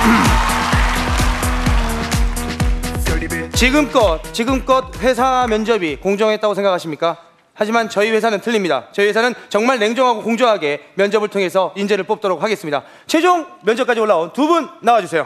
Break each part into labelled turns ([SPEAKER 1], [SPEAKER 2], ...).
[SPEAKER 1] 지금껏 회사 면접이 공정했다고 생각하십니까? 하지만 저희 회사는 틀립니다. 저희 회사는 정말 냉정하고 공정하게 면접을 통해서 인재를 뽑도록 하겠습니다. 최종 면접까지 올라온 두 분 나와주세요.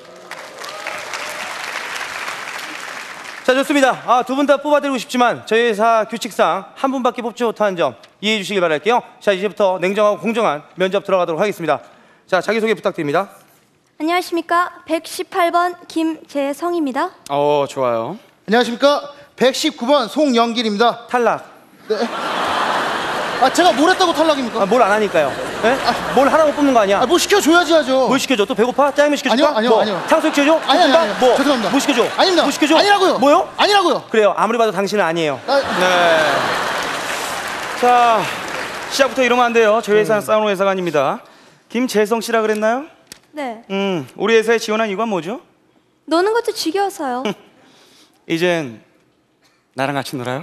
[SPEAKER 1] 자, 좋습니다. 두 분 다 뽑아드리고 싶지만 저희 회사 규칙상 한 분밖에 뽑지 못하는 점 이해해 주시길 바랄게요. 자, 이제부터 냉정하고 공정한 면접 들어가도록 하겠습니다. 자, 자기소개 부탁드립니다.
[SPEAKER 2] 안녕하십니까, 118번 김재성입니다.
[SPEAKER 1] 좋아요.
[SPEAKER 3] 안녕하십니까, 119번 송영길입니다.
[SPEAKER 1] 탈락.
[SPEAKER 3] 네. 제가 뭘 했다고 탈락입니까?
[SPEAKER 1] 뭘 안 하니까요. 네? 뭘 하라고 뽑는 거 아니야?
[SPEAKER 3] 뭐 시켜줘야지 하죠.
[SPEAKER 1] 뭘 시켜줘? 또 배고파? 짜장면 시켜줄까?
[SPEAKER 3] 아니요.
[SPEAKER 1] 탕수육 시켜줘?
[SPEAKER 3] 아니요.
[SPEAKER 1] 뭐?
[SPEAKER 3] 죄송합니다.
[SPEAKER 1] 뭐 시켜줘?
[SPEAKER 3] 아닙니다.
[SPEAKER 1] 뭐 시켜줘?
[SPEAKER 3] 아니라고요.
[SPEAKER 1] 뭐요?
[SPEAKER 3] 아니라고요.
[SPEAKER 1] 그래요. 아무리 봐도 당신은 아니에요.
[SPEAKER 4] 네. 자, 시작부터 이러면 안 돼요. 저희 회사는 싸우는 회사가 아닙니다. 김재성 씨라 그랬나요?
[SPEAKER 2] 네.
[SPEAKER 4] 우리 회사에 지원한 이유가 뭐죠?
[SPEAKER 2] 노는 것도 지겨워서요.
[SPEAKER 4] 이젠 나랑 같이 놀아요?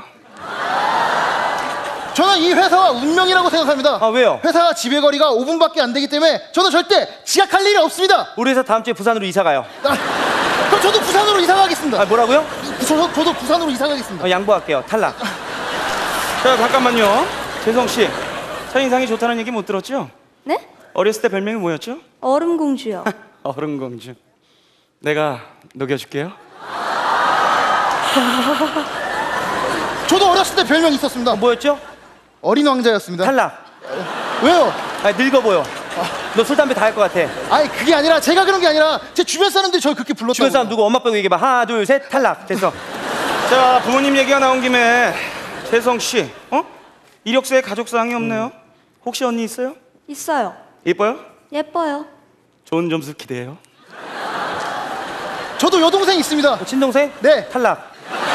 [SPEAKER 3] 저는 이 회사와 운명이라고 생각합니다.
[SPEAKER 1] 왜요?
[SPEAKER 3] 회사 집의 거리가 5분밖에 안 되기 때문에 저는 절대 지각할 일이 없습니다.
[SPEAKER 1] 우리 회사 다음 주에 부산으로 이사 가요.
[SPEAKER 3] 그럼 저도 부산으로 이사 가겠습니다.
[SPEAKER 1] 뭐라고요?
[SPEAKER 3] 저도 부산으로 이사 가겠습니다.
[SPEAKER 1] 양보할게요. 탈락.
[SPEAKER 4] 자, 잠깐만요. 재성 씨, 첫인상이 좋다는 얘기 못 들었죠?
[SPEAKER 2] 네?
[SPEAKER 4] 어렸을 때 별명이 뭐였죠?
[SPEAKER 2] 얼음공주요.
[SPEAKER 4] 얼음공주. 내가 녹여줄게요.
[SPEAKER 3] 저도 어렸을 때 별명 있었습니다.
[SPEAKER 1] 뭐였죠?
[SPEAKER 3] 어린 왕자였습니다.
[SPEAKER 1] 탈락.
[SPEAKER 3] 왜요?
[SPEAKER 1] 늙어 보여. 너 술 담배 다 할 것 같아.
[SPEAKER 3] 그게 아니라 제가 그런 게 아니라 제 주변 사람들이 저를 그렇게 불렀다고.
[SPEAKER 1] 주변 사람 누구? 엄마 빼고 얘기해봐. 하나, 둘, 셋. 탈락. 됐어.
[SPEAKER 4] 자, 부모님 얘기가 나온 김에 재성 씨, 이력서에 가족사항이 없네요. 혹시 언니 있어요?
[SPEAKER 2] 있어요.
[SPEAKER 4] 이뻐요?
[SPEAKER 2] 예뻐요.
[SPEAKER 4] 좋은 점수 기대해요.
[SPEAKER 3] 저도 여동생 있습니다.
[SPEAKER 1] 친동생?
[SPEAKER 3] 네.
[SPEAKER 1] 탈락.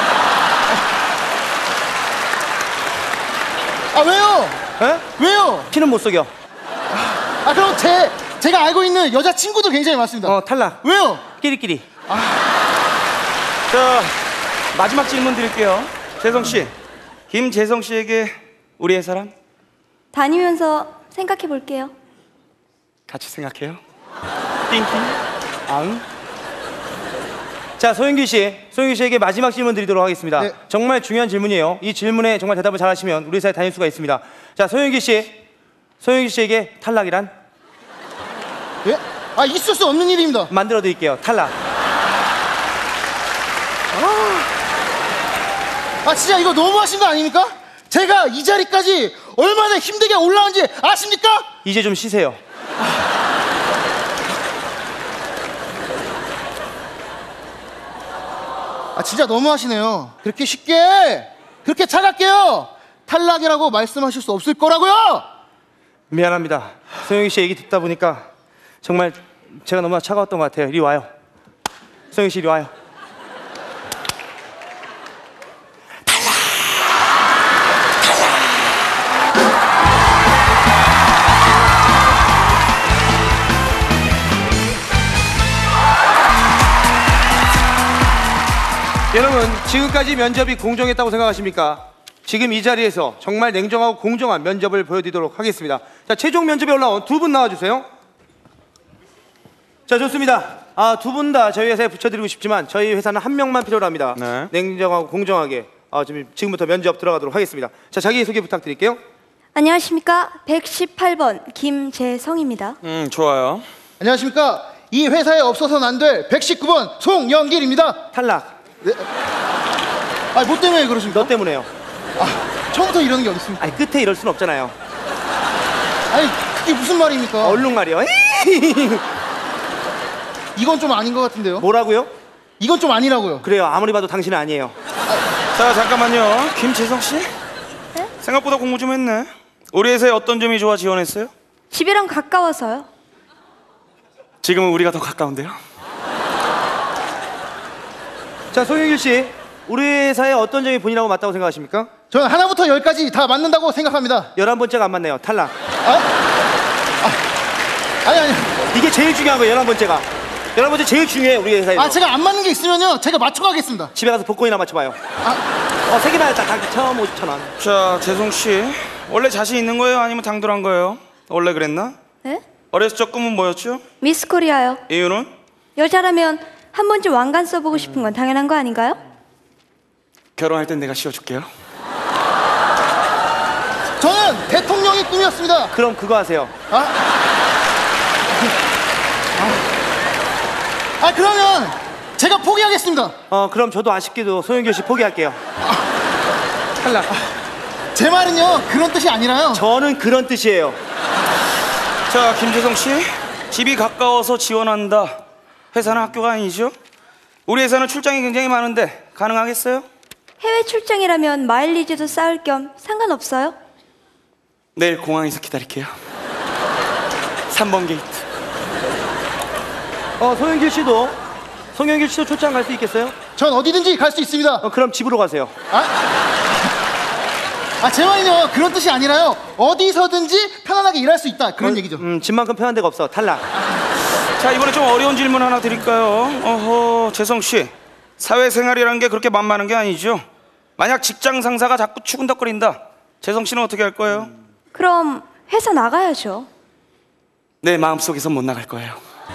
[SPEAKER 3] 왜요?
[SPEAKER 1] 에?
[SPEAKER 3] 왜요?
[SPEAKER 1] 피는 못 속여.
[SPEAKER 3] 그럼 제가 알고 있는 여자친구도 굉장히 많습니다.
[SPEAKER 1] 탈락.
[SPEAKER 3] 왜요?
[SPEAKER 1] 끼리끼리.
[SPEAKER 4] 자, 마지막 질문 드릴게요. 재성 씨, 김재성 씨에게 우리 회사란?
[SPEAKER 2] 다니면서 생각해 볼게요.
[SPEAKER 4] 같이 생각해요. 띵띵. 앙.
[SPEAKER 1] 자, 소영규 씨에게 마지막 질문 드리도록 하겠습니다.
[SPEAKER 3] 네.
[SPEAKER 1] 정말 중요한 질문이에요. 이 질문에 정말 대답을 잘하시면 우리 회사에 다닐 수가 있습니다. 자, 소영규 씨에게 탈락이란?
[SPEAKER 3] 예? 있을 수 없는 일입니다.
[SPEAKER 1] 만들어 드릴게요. 탈락.
[SPEAKER 3] 진짜 이거 너무하신 거 아닙니까? 제가 이 자리까지 얼마나 힘들게 올라온지 아십니까?
[SPEAKER 1] 이제 좀 쉬세요.
[SPEAKER 3] 진짜 너무하시네요. 그렇게 쉽게, 그렇게 차갑게요 탈락이라고 말씀하실 수 없을 거라고요.
[SPEAKER 1] 미안합니다. 소영규 씨 얘기 듣다 보니까 정말 제가 너무나 차가웠던 것 같아요. 이리 와요. 소영규 씨 이리 와요. 여러분, 지금까지 면접이 공정했다고 생각하십니까? 지금 이 자리에서 정말 냉정하고 공정한 면접을 보여드리도록 하겠습니다. 자, 최종 면접에 올라온 두 분 나와주세요. 자, 좋습니다. 두 분 다 저희 회사에 붙여드리고 싶지만 저희 회사는 한 명만 필요로 합니다.
[SPEAKER 4] 네.
[SPEAKER 1] 냉정하고 공정하게 지금부터 면접 들어가도록 하겠습니다. 자, 자기소개 부탁드릴게요.
[SPEAKER 2] 안녕하십니까, 118번 김재성입니다.
[SPEAKER 4] 좋아요.
[SPEAKER 3] 안녕하십니까, 이 회사에 없어서는 안 될 119번 송영길입니다.
[SPEAKER 1] 탈락.
[SPEAKER 3] 네. 뭐 때문에 그러십니까?
[SPEAKER 1] 너 때문에요.
[SPEAKER 3] 처음부터 이러는 게 어디 있습니까?
[SPEAKER 1] 끝에 이럴 순 없잖아요.
[SPEAKER 3] 그게 무슨 말입니까?
[SPEAKER 1] 얼른 말이요.
[SPEAKER 3] 이건 좀 아닌 것 같은데요?
[SPEAKER 1] 뭐라고요?
[SPEAKER 3] 이건 좀 아니라고요.
[SPEAKER 1] 그래요. 아무리 봐도 당신은 아니에요.
[SPEAKER 4] 자, 잠깐만요. 김재성 씨?
[SPEAKER 2] 네?
[SPEAKER 4] 생각보다 공부 좀 했네. 우리 회사에 어떤 점이 좋아 지원했어요?
[SPEAKER 2] 집이랑 가까워서요.
[SPEAKER 4] 지금은 우리가 더 가까운데요.
[SPEAKER 1] 자, 소영길 씨, 우리 회사의 어떤 점이 본인하고 맞다고 생각하십니까?
[SPEAKER 3] 저는 하나부터 10까지 다 맞는다고 생각합니다.
[SPEAKER 1] 11번째가 안 맞네요. 탈락.
[SPEAKER 3] 아니.
[SPEAKER 1] 이게 제일 중요한 거예요. 11번째가. 11번째 제일 중요해, 우리 회사에서.
[SPEAKER 3] 제가 안 맞는 게 있으면요, 제가 맞춰가겠습니다.
[SPEAKER 1] 집에 가서 복권이나 맞춰봐요. 3개나 했다. 당 처음 50,000원.
[SPEAKER 4] 자, 재성 씨, 원래 자신 있는 거예요? 아니면 당돌한 거예요? 원래 그랬나?
[SPEAKER 2] 네?
[SPEAKER 4] 어렸을 적 꿈은 뭐였죠?
[SPEAKER 2] 미스 코리아요.
[SPEAKER 4] 이유는?
[SPEAKER 2] 여자라면 한 번쯤 왕관 써보고 싶은 건 당연한 거 아닌가요?
[SPEAKER 4] 결혼할 땐 내가 씌워줄게요.
[SPEAKER 3] 저는 대통령이 꿈이었습니다.
[SPEAKER 1] 그럼 그거 하세요.
[SPEAKER 3] 그러면 제가 포기하겠습니다.
[SPEAKER 1] 그럼 저도 아쉽게도 송영길 씨 포기할게요. 탈락.
[SPEAKER 3] 제 말은요 그런 뜻이 아니라요.
[SPEAKER 1] 저는 그런 뜻이에요.
[SPEAKER 4] 자, 김재성 씨, 집이 가까워서 지원한다. 회사는 학교가 아니죠? 우리 회사는 출장이 굉장히 많은데 가능하겠어요?
[SPEAKER 2] 해외 출장이라면 마일리지도 쌓을 겸 상관없어요?
[SPEAKER 4] 내일 공항에서 기다릴게요. 3번 게이트.
[SPEAKER 1] 송영길 씨도 출장 갈 수 있겠어요?
[SPEAKER 3] 전 어디든지 갈 수 있습니다.
[SPEAKER 1] 그럼 집으로 가세요.
[SPEAKER 3] 제 말은요 그런 뜻이 아니라요. 어디서든지 편안하게 일할 수 있다 그런 얘기죠.
[SPEAKER 1] 집만큼 편한 데가 없어. 탈락.
[SPEAKER 4] 자, 이번에 좀 어려운 질문 하나 드릴까요? 재성 씨, 사회생활이라는 게 그렇게 만만한 게 아니죠? 만약 직장 상사가 자꾸 추근덕거린다. 재성 씨는 어떻게 할 거예요?
[SPEAKER 2] 그럼 회사 나가야죠.
[SPEAKER 4] 내 마음속에서 못 나갈 거예요.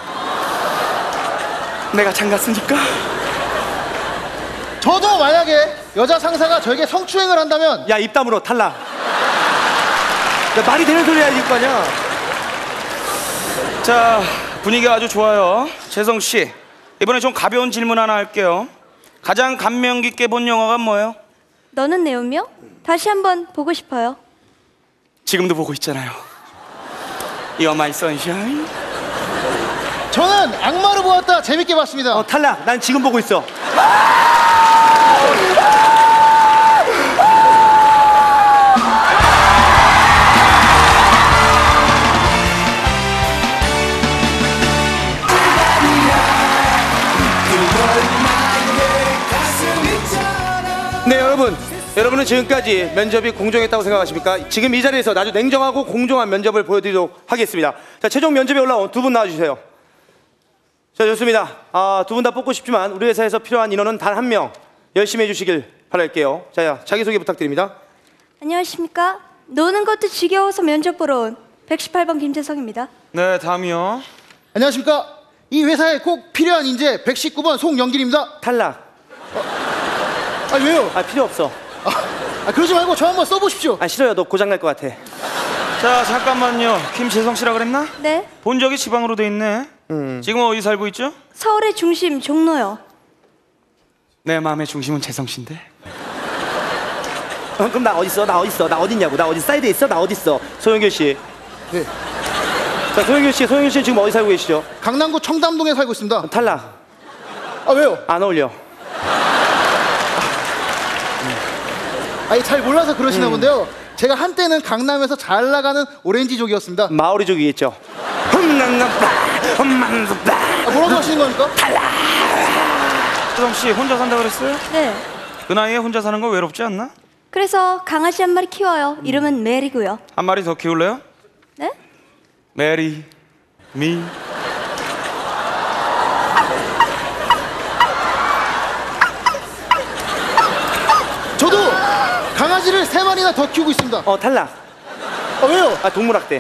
[SPEAKER 4] 내가 장갔으니까.
[SPEAKER 3] 저도 만약에 여자 상사가 저에게 성추행을 한다면
[SPEAKER 1] 야, 입 다물어. 탈락. 야, 말이 되는 소리 해야지, 거 아니야.
[SPEAKER 4] 자, 분위기가 아주 좋아요. 재성 씨, 이번에 좀 가벼운 질문 하나 할게요. 가장 감명 깊게 본 영화가 뭐예요?
[SPEAKER 2] 너는 내 운명? 다시 한번 보고 싶어요.
[SPEAKER 4] 지금도 보고 있잖아요. You're my sunshine.
[SPEAKER 3] 저는 악마를 보았다 재밌게 봤습니다.
[SPEAKER 1] 탈락. 난 지금 보고 있어. 네, 여러분은 지금까지 면접이 공정했다고 생각하십니까? 지금 이 자리에서 아주 냉정하고 공정한 면접을 보여드리도록 하겠습니다. 자, 최종 면접에 올라온 두 분 나와주세요. 자, 좋습니다. 두 분 다 뽑고 싶지만 우리 회사에서 필요한 인원은 단 한 명. 열심히 해주시길 바랄게요. 자, 자기소개 부탁드립니다.
[SPEAKER 2] 안녕하십니까? 노는 것도 지겨워서 면접 보러 온 118번 김재성입니다.
[SPEAKER 4] 네, 다음이요.
[SPEAKER 3] 안녕하십니까? 이 회사에 꼭 필요한 인재 119번 송영길입니다.
[SPEAKER 1] 탈락.
[SPEAKER 3] 왜요?
[SPEAKER 1] 필요 없어.
[SPEAKER 3] 그러지 말고 저 한번 써보십시오.
[SPEAKER 1] 싫어요. 너 고장 날 것 같아.
[SPEAKER 4] 자, 잠깐만요. 김재성 씨라 그랬나?
[SPEAKER 2] 네,
[SPEAKER 4] 본 적이 지방으로 돼 있네. 지금 어디 살고 있죠?
[SPEAKER 2] 서울의 중심 종로요.
[SPEAKER 4] 내 마음의 중심은 재성 씨인데.
[SPEAKER 1] 그럼 나 어디 있어? 나 어딨냐고? 나 어디 사이드에 있어? 나 어디 있어? 소영길 씨.
[SPEAKER 3] 네.
[SPEAKER 1] 자, 소영길 씨 지금 어디 살고 계시죠?
[SPEAKER 3] 강남구 청담동에 살고 있습니다.
[SPEAKER 1] 탈락.
[SPEAKER 3] 왜요?
[SPEAKER 1] 안 어울려.
[SPEAKER 3] 잘 몰라서 그러시나 본데요. 제가 한때는 강남에서 잘 나가는 오렌지족이었습니다.
[SPEAKER 1] 마오리족이겠죠.
[SPEAKER 3] 뭐라고 하시는 겁니까?
[SPEAKER 4] 재성 씨 혼자 산다 그랬어요?
[SPEAKER 2] 네,
[SPEAKER 4] 그 나이에 혼자 사는 거 외롭지 않나?
[SPEAKER 2] 그래서 강아지 한 마리 키워요. 이름은 메리고요.
[SPEAKER 4] 한 마리 더 키울래요?
[SPEAKER 2] 네?
[SPEAKER 4] 메리 미.
[SPEAKER 3] 저도 강아지를 3마리나 더 키우고 있습니다.
[SPEAKER 1] 탈락.
[SPEAKER 3] 왜요?
[SPEAKER 1] 동물학대.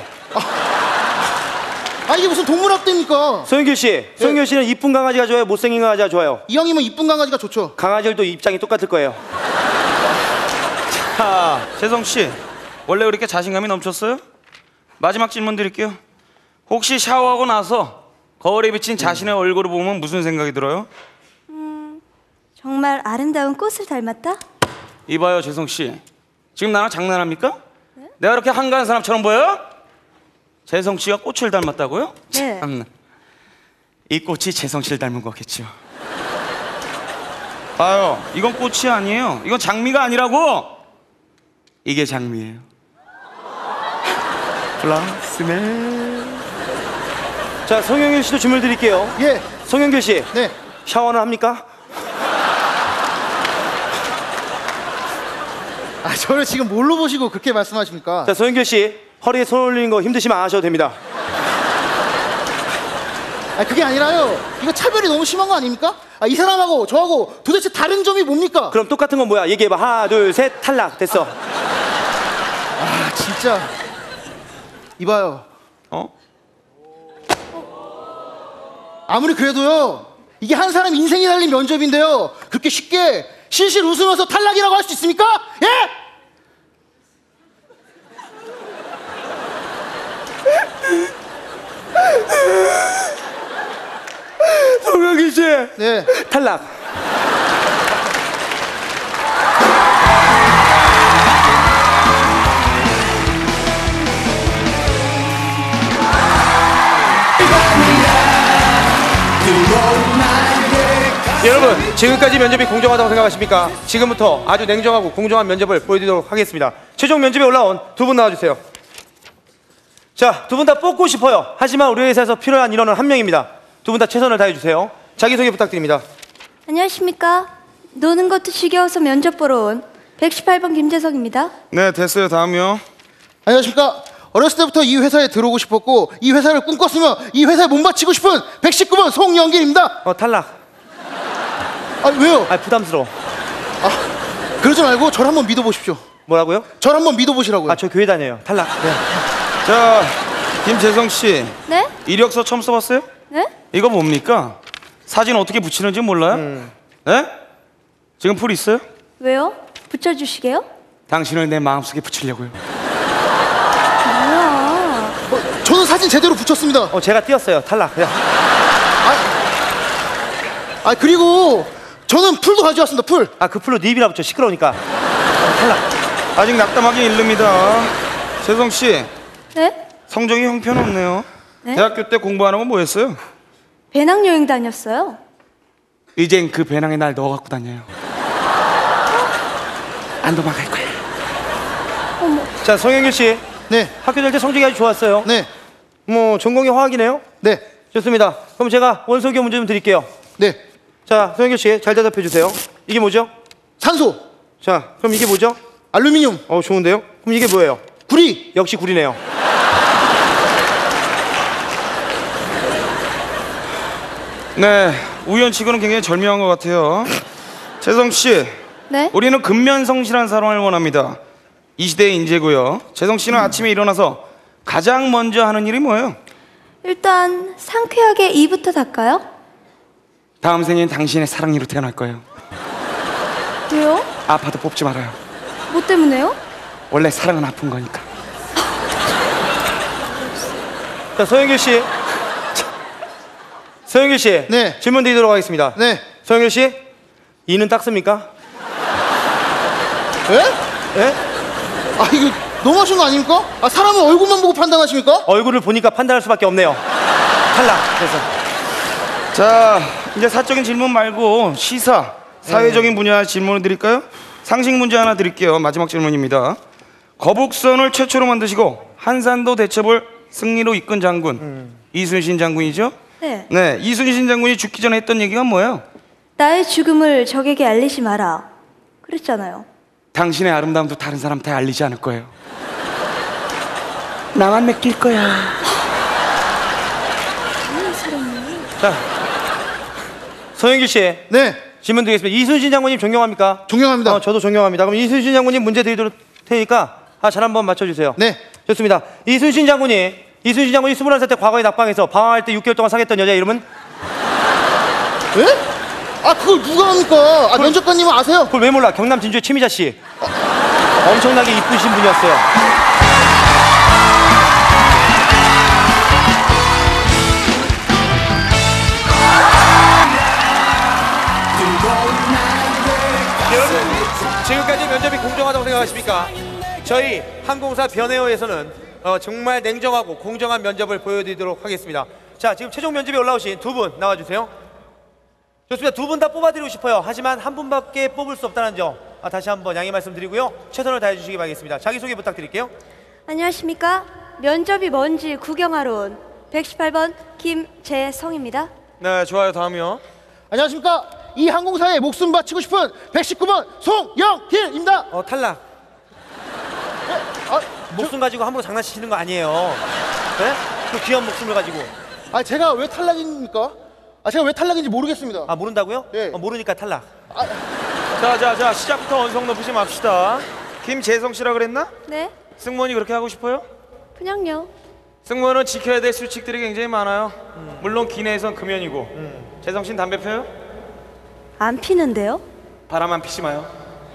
[SPEAKER 3] 이게 무슨 동물학대입니까?
[SPEAKER 1] 소영길 씨는 이쁜 강아지가 좋아요? 못생긴 강아지가 좋아요?
[SPEAKER 3] 이 형님은 이쁜 강아지가 좋죠.
[SPEAKER 1] 강아지들도 입장이 똑같을 거예요.
[SPEAKER 4] 자, 재성 씨 원래 그렇게 자신감이 넘쳤어요? 마지막 질문 드릴게요. 혹시 샤워하고 나서 거울에 비친 자신의 얼굴을 보면 무슨 생각이 들어요?
[SPEAKER 2] 정말 아름다운 꽃을 닮았다?
[SPEAKER 4] 이봐요, 재성 씨. 지금 나랑 장난합니까? 내가 그렇게 한가한 사람처럼 보여요? 재성 씨가 꽃을 닮았다고요?
[SPEAKER 2] 네.
[SPEAKER 4] 참나. 이 꽃이 재성 씨를 닮은 거겠죠. 봐요, 이건 꽃이 아니에요. 이건 장미가 아니라고. 이게 장미예요. 블라스멜.
[SPEAKER 1] 자, 송영길 씨도 질문 드릴게요.
[SPEAKER 3] 예.
[SPEAKER 1] 송영길 씨.
[SPEAKER 3] 네.
[SPEAKER 1] 샤워는 합니까?
[SPEAKER 3] 저를 지금 뭘로 보시고 그렇게 말씀하십니까?
[SPEAKER 1] 자, 송영길 씨 허리에 손 올리는 거 힘드시면 안 하셔도 됩니다.
[SPEAKER 3] 그게 아니라요. 이거 차별이 너무 심한 거 아닙니까? 이 사람하고 저하고 도대체 다른 점이 뭡니까?
[SPEAKER 1] 그럼 똑같은 건 뭐야? 얘기해봐. 하나, 둘, 셋. 탈락. 됐어.
[SPEAKER 3] 진짜 이봐요. 아무리 그래도요, 이게 한 사람 인생이 달린 면접인데요, 그렇게 쉽게 실실 웃으면서 탈락이라고 할 수 있습니까? 예?
[SPEAKER 1] 송영길 씨
[SPEAKER 3] 네.
[SPEAKER 1] 탈락. 여러분, 지금까지 면접이 공정하다고 생각하십니까? 지금부터 아주 냉정하고 공정한 면접을 보여드리도록 하겠습니다. 최종 면접에 올라온 두 분 나와주세요. 자, 두 분 다 뽑고 싶어요. 하지만 우리 회사에서 필요한 인원은 한 명입니다. 두 분 다 최선을 다해주세요. 자기소개 부탁드립니다.
[SPEAKER 2] 안녕하십니까? 노는 것도 지겨워서 면접 보러 온 118번 김재성입니다.
[SPEAKER 4] 네, 됐어요. 다음이요.
[SPEAKER 3] 안녕하십니까? 어렸을 때부터 이 회사에 들어오고 싶었고 이 회사를 꿈꿨으며 이 회사에 몸바치고 싶은 119번 송영길입니다.
[SPEAKER 1] 탈락.
[SPEAKER 3] 아, 왜요?
[SPEAKER 1] 부담스러워.
[SPEAKER 3] 그러지 말고 저를 한번 믿어보십시오.
[SPEAKER 1] 뭐라고요?
[SPEAKER 3] 저를 한번 믿어보시라고요.
[SPEAKER 1] 저 교회 다녀요. 탈락. 네.
[SPEAKER 4] 자, 김재성 씨.
[SPEAKER 2] 네?
[SPEAKER 4] 이력서 처음 써봤어요?
[SPEAKER 2] 네?
[SPEAKER 4] 이거 뭡니까? 사진 어떻게 붙이는지 몰라요? 네? 지금 풀 있어요?
[SPEAKER 2] 왜요? 붙여주시게요?
[SPEAKER 4] 당신을 내 마음속에 붙이려고요.
[SPEAKER 2] 뭐야?
[SPEAKER 3] 저는 사진 제대로 붙였습니다.
[SPEAKER 1] 제가 띄었어요. 탈락. 야.
[SPEAKER 3] 그리고 저는 풀도 가져왔습니다. 풀.
[SPEAKER 1] 그 풀로 네 입이라 붙여. 시끄러우니까. 탈락.
[SPEAKER 4] 아직 낙담하기 일릅니다. 재성 씨,
[SPEAKER 2] 네?
[SPEAKER 4] 성적이 형편없네요.
[SPEAKER 2] 네?
[SPEAKER 4] 대학교 때 공부하는 건 뭐였어요?
[SPEAKER 2] 배낭여행 다녔어요.
[SPEAKER 4] 이젠 그 배낭에 날 넣어 갖고 다녀요. 안 도망갈 거야.
[SPEAKER 1] 자, 송영길 씨.
[SPEAKER 3] 네.
[SPEAKER 1] 학교 다닐 때 성적이 아주 좋았어요.
[SPEAKER 3] 네.
[SPEAKER 1] 전공이 화학이네요.
[SPEAKER 3] 네.
[SPEAKER 1] 좋습니다. 그럼 제가 원소기호 문제 좀 드릴게요.
[SPEAKER 3] 네.
[SPEAKER 1] 자, 송영길 씨, 잘 대답해 주세요. 이게 뭐죠?
[SPEAKER 3] 산소.
[SPEAKER 1] 자, 그럼 이게 뭐죠?
[SPEAKER 3] 알루미늄.
[SPEAKER 1] 좋은데요? 그럼 이게 뭐예요?
[SPEAKER 3] 구리.
[SPEAKER 1] 역시 구리네요.
[SPEAKER 4] 네, 우연치고는 굉장히 절묘한 것 같아요. 재성 씨,
[SPEAKER 2] 네?
[SPEAKER 4] 우리는 근면성실한 사람을 원합니다. 이 시대의 인재고요. 재성 씨는 아침에 일어나서 가장 먼저 하는 일이 뭐예요?
[SPEAKER 2] 일단 상쾌하게 이부터 닦아요.
[SPEAKER 4] 다음 생엔 당신의 사랑니로 태어날 거예요.
[SPEAKER 2] 왜요?
[SPEAKER 4] 아파도 뽑지 말아요.
[SPEAKER 2] 뭐 때문에요?
[SPEAKER 4] 원래 사랑은 아픈 거니까.
[SPEAKER 1] 자, 소영길 씨. 소영길 씨.
[SPEAKER 3] 네.
[SPEAKER 1] 질문 드리도록 하겠습니다.
[SPEAKER 3] 네.
[SPEAKER 1] 소영길 씨, 이는 닦습니까?
[SPEAKER 3] 예?
[SPEAKER 1] 예?
[SPEAKER 3] 이거 너무하신 거 아닙니까? 사람은 얼굴만 보고 판단하십니까?
[SPEAKER 1] 얼굴을 보니까 판단할 수밖에 없네요. 탈락. 그래서
[SPEAKER 4] 자, 이제 사적인 질문 말고 시사, 사회적인 분야 질문을 드릴까요? 상식 문제 하나 드릴게요. 마지막 질문입니다. 거북선을 최초로 만드시고 한산도 대첩을 승리로 이끈 장군 이순신 장군이죠?
[SPEAKER 2] 네.
[SPEAKER 4] 네, 이순신 장군이 죽기 전에 했던 얘기가 뭐예요?
[SPEAKER 2] 나의 죽음을 적에게 알리지 마라. 그랬잖아요.
[SPEAKER 4] 당신의 아름다움도 다른 사람한테 알리지 않을 거예요. 나만 맡길 거야.
[SPEAKER 1] 자, 소영길 씨.
[SPEAKER 3] 네.
[SPEAKER 1] 질문 드리겠습니다. 이순신 장군님 존경합니까?
[SPEAKER 3] 존경합니다.
[SPEAKER 1] 저도 존경합니다. 그럼 이순신 장군님 문제 드리도록 테니까 잘 한번 맞춰주세요.
[SPEAKER 3] 네.
[SPEAKER 1] 좋습니다. 이순신 장군이 21살 때 과거에 낙방해서 방황할 때 6개월 동안 사귀었던 여자 이름은?
[SPEAKER 3] 예? 그걸 누가 합니까? 면접관님은 아세요?
[SPEAKER 1] 그걸 왜 몰라? 경남 진주의 최미자 씨. 엄청나게 이쁘신 분이었어요. 여러분, 지금까지 면접이 공정하다고 생각하십니까? 저희 항공사 변에어에서는 정말 냉정하고 공정한 면접을 보여드리도록 하겠습니다. 자, 지금 최종 면접에 올라오신 두 분 나와주세요. 좋습니다. 두 분 다 뽑아드리고 싶어요. 하지만 한 분밖에 뽑을 수 없다는 점 다시 한번 양해 말씀드리고요. 최선을 다해주시기 바라겠습니다. 자기소개 부탁드릴게요.
[SPEAKER 2] 안녕하십니까? 면접이 뭔지 구경하러 온 118번 김재성입니다.
[SPEAKER 1] 네, 좋아요. 다음이요.
[SPEAKER 3] 안녕하십니까? 이 항공사에 목숨 바치고 싶은 119번 송영길입니다.
[SPEAKER 1] 탈락. 목숨 가지고 함부로 장난치시는 거 아니에요. 네? 그 귀한 목숨을 가지고.
[SPEAKER 3] 제가 왜 탈락입니까? 제가 왜 탈락인지 모르겠습니다.
[SPEAKER 1] 모른다고요?
[SPEAKER 3] 네.
[SPEAKER 1] 모르니까 탈락.
[SPEAKER 4] 자, 시작부터 언성 높이지 맙시다. 김재성 씨라 그랬나?
[SPEAKER 2] 네?
[SPEAKER 4] 승무원이 그렇게 하고 싶어요?
[SPEAKER 2] 그냥요.
[SPEAKER 4] 승무원은 지켜야 될 수칙들이 굉장히 많아요. 물론 기내에선 금연이고. 재성 씨는 담배 펴요?
[SPEAKER 2] 안 피는데요?
[SPEAKER 4] 바람 안 피지 마요.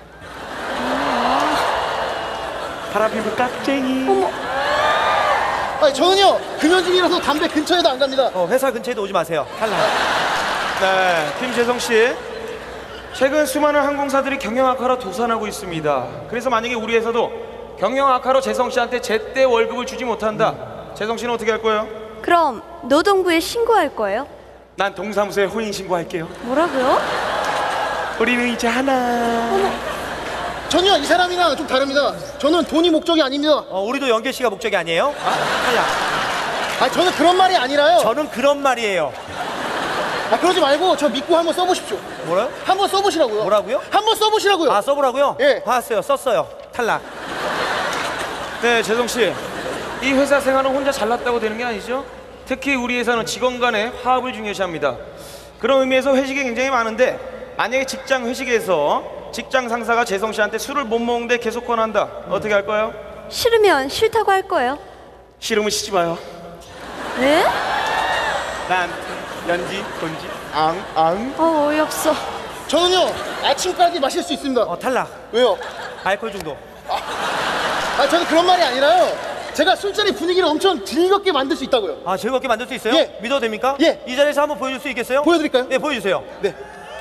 [SPEAKER 4] 바람 피면 깍쟁이.
[SPEAKER 2] 어머,
[SPEAKER 3] 아니 저는요 금연 중이라서 담배 근처에도 안 갑니다.
[SPEAKER 1] 회사 근처에도 오지 마세요. 탈락.
[SPEAKER 4] 네, 팀 재성 씨. 최근 수많은 항공사들이 경영 악화로 도산하고 있습니다. 그래서 만약에 우리 회사도 경영 악화로 재성 씨한테 제때 월급을 주지 못한다. 재성 씨는 어떻게 할 거예요?
[SPEAKER 2] 그럼 노동부에 신고할 거예요?
[SPEAKER 4] 난 동사무소에 혼인 신고할게요.
[SPEAKER 2] 뭐라고요?
[SPEAKER 4] 우리는 이제 하나.
[SPEAKER 3] 전혀 이 사람이랑 좀 다릅니다. 저는 돈이 목적이 아닙니다.
[SPEAKER 1] 우리도 연계 씨가 목적이 아니에요? 탈락.
[SPEAKER 3] 아니 저는 그런 말이 아니라요.
[SPEAKER 1] 저는 그런 말이에요.
[SPEAKER 3] 그러지 말고 저 믿고 한번 써보십시오.
[SPEAKER 1] 뭐라요?
[SPEAKER 3] 한번 써보시라고요.
[SPEAKER 1] 뭐라고요?
[SPEAKER 3] 한번 써보시라고요.
[SPEAKER 1] 아, 써보라고요?
[SPEAKER 3] 예.
[SPEAKER 1] 봤어요. 썼어요. 탈락.
[SPEAKER 4] 네, 재성 씨. 이 회사 생활은 혼자 잘났다고 되는 게 아니죠? 특히 우리 회사는 직원 간의 화합을 중요시합니다. 그런 의미에서 회식이 굉장히 많은데 만약에 직장 회식에서 직장 상사가 재성 씨한테 술을 못 먹는데 계속 권한다. 어떻게 할 거예요?
[SPEAKER 2] 싫으면 싫다고 할 거예요.
[SPEAKER 4] 싫으면 쉬지 마요.
[SPEAKER 2] 네?
[SPEAKER 4] 나한테 연지, 돈지,
[SPEAKER 2] 어이없어.
[SPEAKER 3] 저는요 아침까지 마실 수 있습니다.
[SPEAKER 1] 탈락.
[SPEAKER 3] 왜요?
[SPEAKER 1] 알코올 중독.
[SPEAKER 3] 저는 그런 말이 아니라요. 제가 술자리 분위기를 엄청 즐겁게 만들 수 있다고요.
[SPEAKER 1] 아, 즐겁게 만들 수 있어요?
[SPEAKER 3] 예.
[SPEAKER 1] 믿어도 됩니까?
[SPEAKER 3] 예.
[SPEAKER 1] 이 자리에서 한번 보여줄 수 있겠어요?
[SPEAKER 3] 보여드릴까요?
[SPEAKER 1] 네, 보여주세요.
[SPEAKER 3] 네.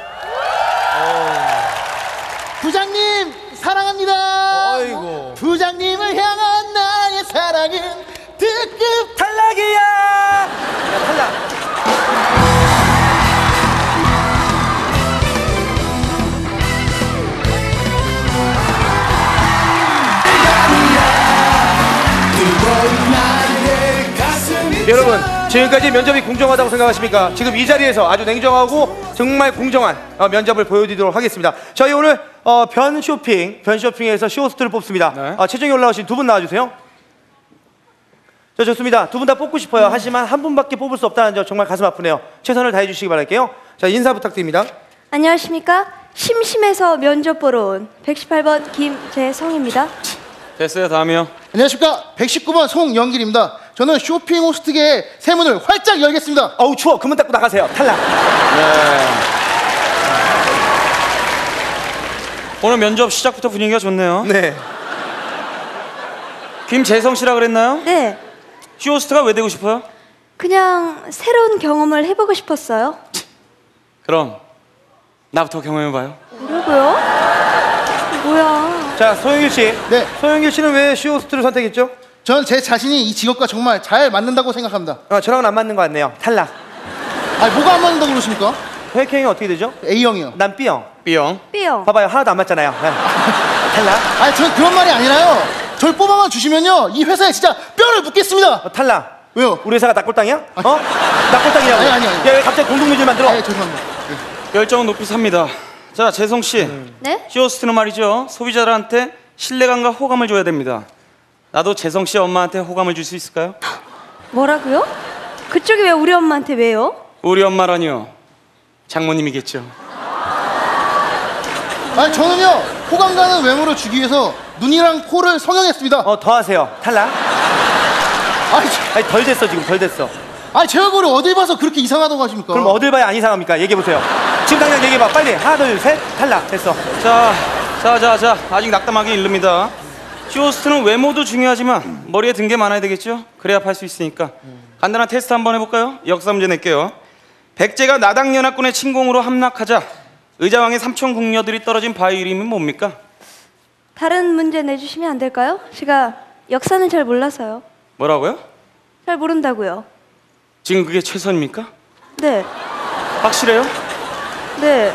[SPEAKER 3] 부장님 사랑합니다.
[SPEAKER 1] 어이구.
[SPEAKER 3] 부장님을 향한 나의 사랑은 특급.
[SPEAKER 1] 탈락이야! 야, 탈락. 여러분, 지금까지 면접이 공정하다고 생각하십니까? 지금 이 자리에서 아주 냉정하고 정말 공정한 면접을 보여드리도록 하겠습니다. 저희 오늘 변쇼핑에서 쇼호스트를 뽑습니다.
[SPEAKER 4] 네.
[SPEAKER 1] 최종에 올라오신 두 분 나와주세요. 좋습니다. 두 분 다 뽑고 싶어요. 하지만 한 분밖에 뽑을 수 없다는 점 정말 가슴 아프네요. 최선을 다해 주시기 바랄게요. 자, 인사 부탁드립니다.
[SPEAKER 2] 안녕하십니까? 심심해서 면접 보러 온 118번 김재성입니다.
[SPEAKER 4] 됐어요. 다음이요.
[SPEAKER 3] 안녕하십니까 119번 송영길입니다. 저는 쇼핑 호스트계의 세문을 활짝 열겠습니다.
[SPEAKER 1] 어우, 추워. 그문 닫고 나가세요. 탈락.
[SPEAKER 4] 네. 오늘 면접 시작부터 분위기가 좋네요.
[SPEAKER 1] 네.
[SPEAKER 4] 김재성 씨라 그랬나요?
[SPEAKER 2] 네,
[SPEAKER 4] 쇼호스트가 왜 되고 싶어요?
[SPEAKER 2] 그냥 새로운 경험을 해보고 싶었어요.
[SPEAKER 4] 그럼 나부터 경험해봐요.
[SPEAKER 2] 뭐라고요? 뭐야?
[SPEAKER 1] 자, 소영길 씨.
[SPEAKER 3] 네.
[SPEAKER 1] 소영길 씨는 왜 쇼호스트를 선택했죠?
[SPEAKER 3] 전 제 자신이 이 직업과 정말 잘 맞는다고 생각합니다.
[SPEAKER 1] 저랑은 안 맞는 것 같네요. 탈락.
[SPEAKER 3] 뭐가 안 맞는다고 그러십니까?
[SPEAKER 1] 혈액형이 어떻게 되죠?
[SPEAKER 3] A형이요.
[SPEAKER 1] 난 B형.
[SPEAKER 4] B형.
[SPEAKER 2] B형.
[SPEAKER 1] 봐봐요. 하나도 안 맞잖아요. 네. 탈락.
[SPEAKER 3] 전 그런 말이 아니라요. 절 뽑아만 주시면요 이 회사에 진짜 뼈를 묻겠습니다.
[SPEAKER 1] 탈락.
[SPEAKER 3] 왜요?
[SPEAKER 1] 우리 회사가 낙골당이야? 낙골당이냐고?
[SPEAKER 3] 아니.
[SPEAKER 1] 야, 왜 갑자기 공동묘지를 만들어?
[SPEAKER 3] 죄송합니다.
[SPEAKER 4] 열정은 높이 삽니다. 자, 재성 씨.
[SPEAKER 2] 네?
[SPEAKER 4] 쇼호스트는 말이죠. 소비자들한테 신뢰감과 호감을 줘야 됩니다. 나도 재성 씨 엄마한테 호감을 줄 수 있을까요?
[SPEAKER 2] 뭐라고요? 그쪽이 왜 우리 엄마한테 왜요?
[SPEAKER 4] 우리 엄마라니요. 장모님이겠죠.
[SPEAKER 3] 저는요 호감 가는 외모를 주기 위해서 눈이랑 코를 성형했습니다.
[SPEAKER 1] 더 하세요. 탈락. 아니, 덜 됐어, 지금 덜 됐어.
[SPEAKER 3] 제 얼굴을 어딜 봐서 그렇게 이상하다고 하십니까?
[SPEAKER 1] 그럼 어딜 봐야 안 이상합니까? 얘기해보세요. 지금 당장 얘기해봐. 빨리. 하나, 둘, 셋. 탈락. 됐어.
[SPEAKER 4] 자. 아직 낙담하기 이릅니다. 쇼호스트는 외모도 중요하지만 머리에 든 게 많아야 되겠죠? 그래야 팔 수 있으니까. 간단한 테스트 한번 해볼까요? 역사 문제 낼게요. 백제가 나당연합군의 침공으로 함락하자 의자왕의 삼촌 궁녀들이 떨어진 바위 이름이 뭡니까?
[SPEAKER 2] 다른 문제 내주시면 안 될까요? 제가 역사는 잘 몰라서요.
[SPEAKER 4] 뭐라고요?
[SPEAKER 2] 잘 모른다고요.
[SPEAKER 4] 지금 그게 최선입니까?
[SPEAKER 2] 네,
[SPEAKER 4] 확실해요?
[SPEAKER 2] 네.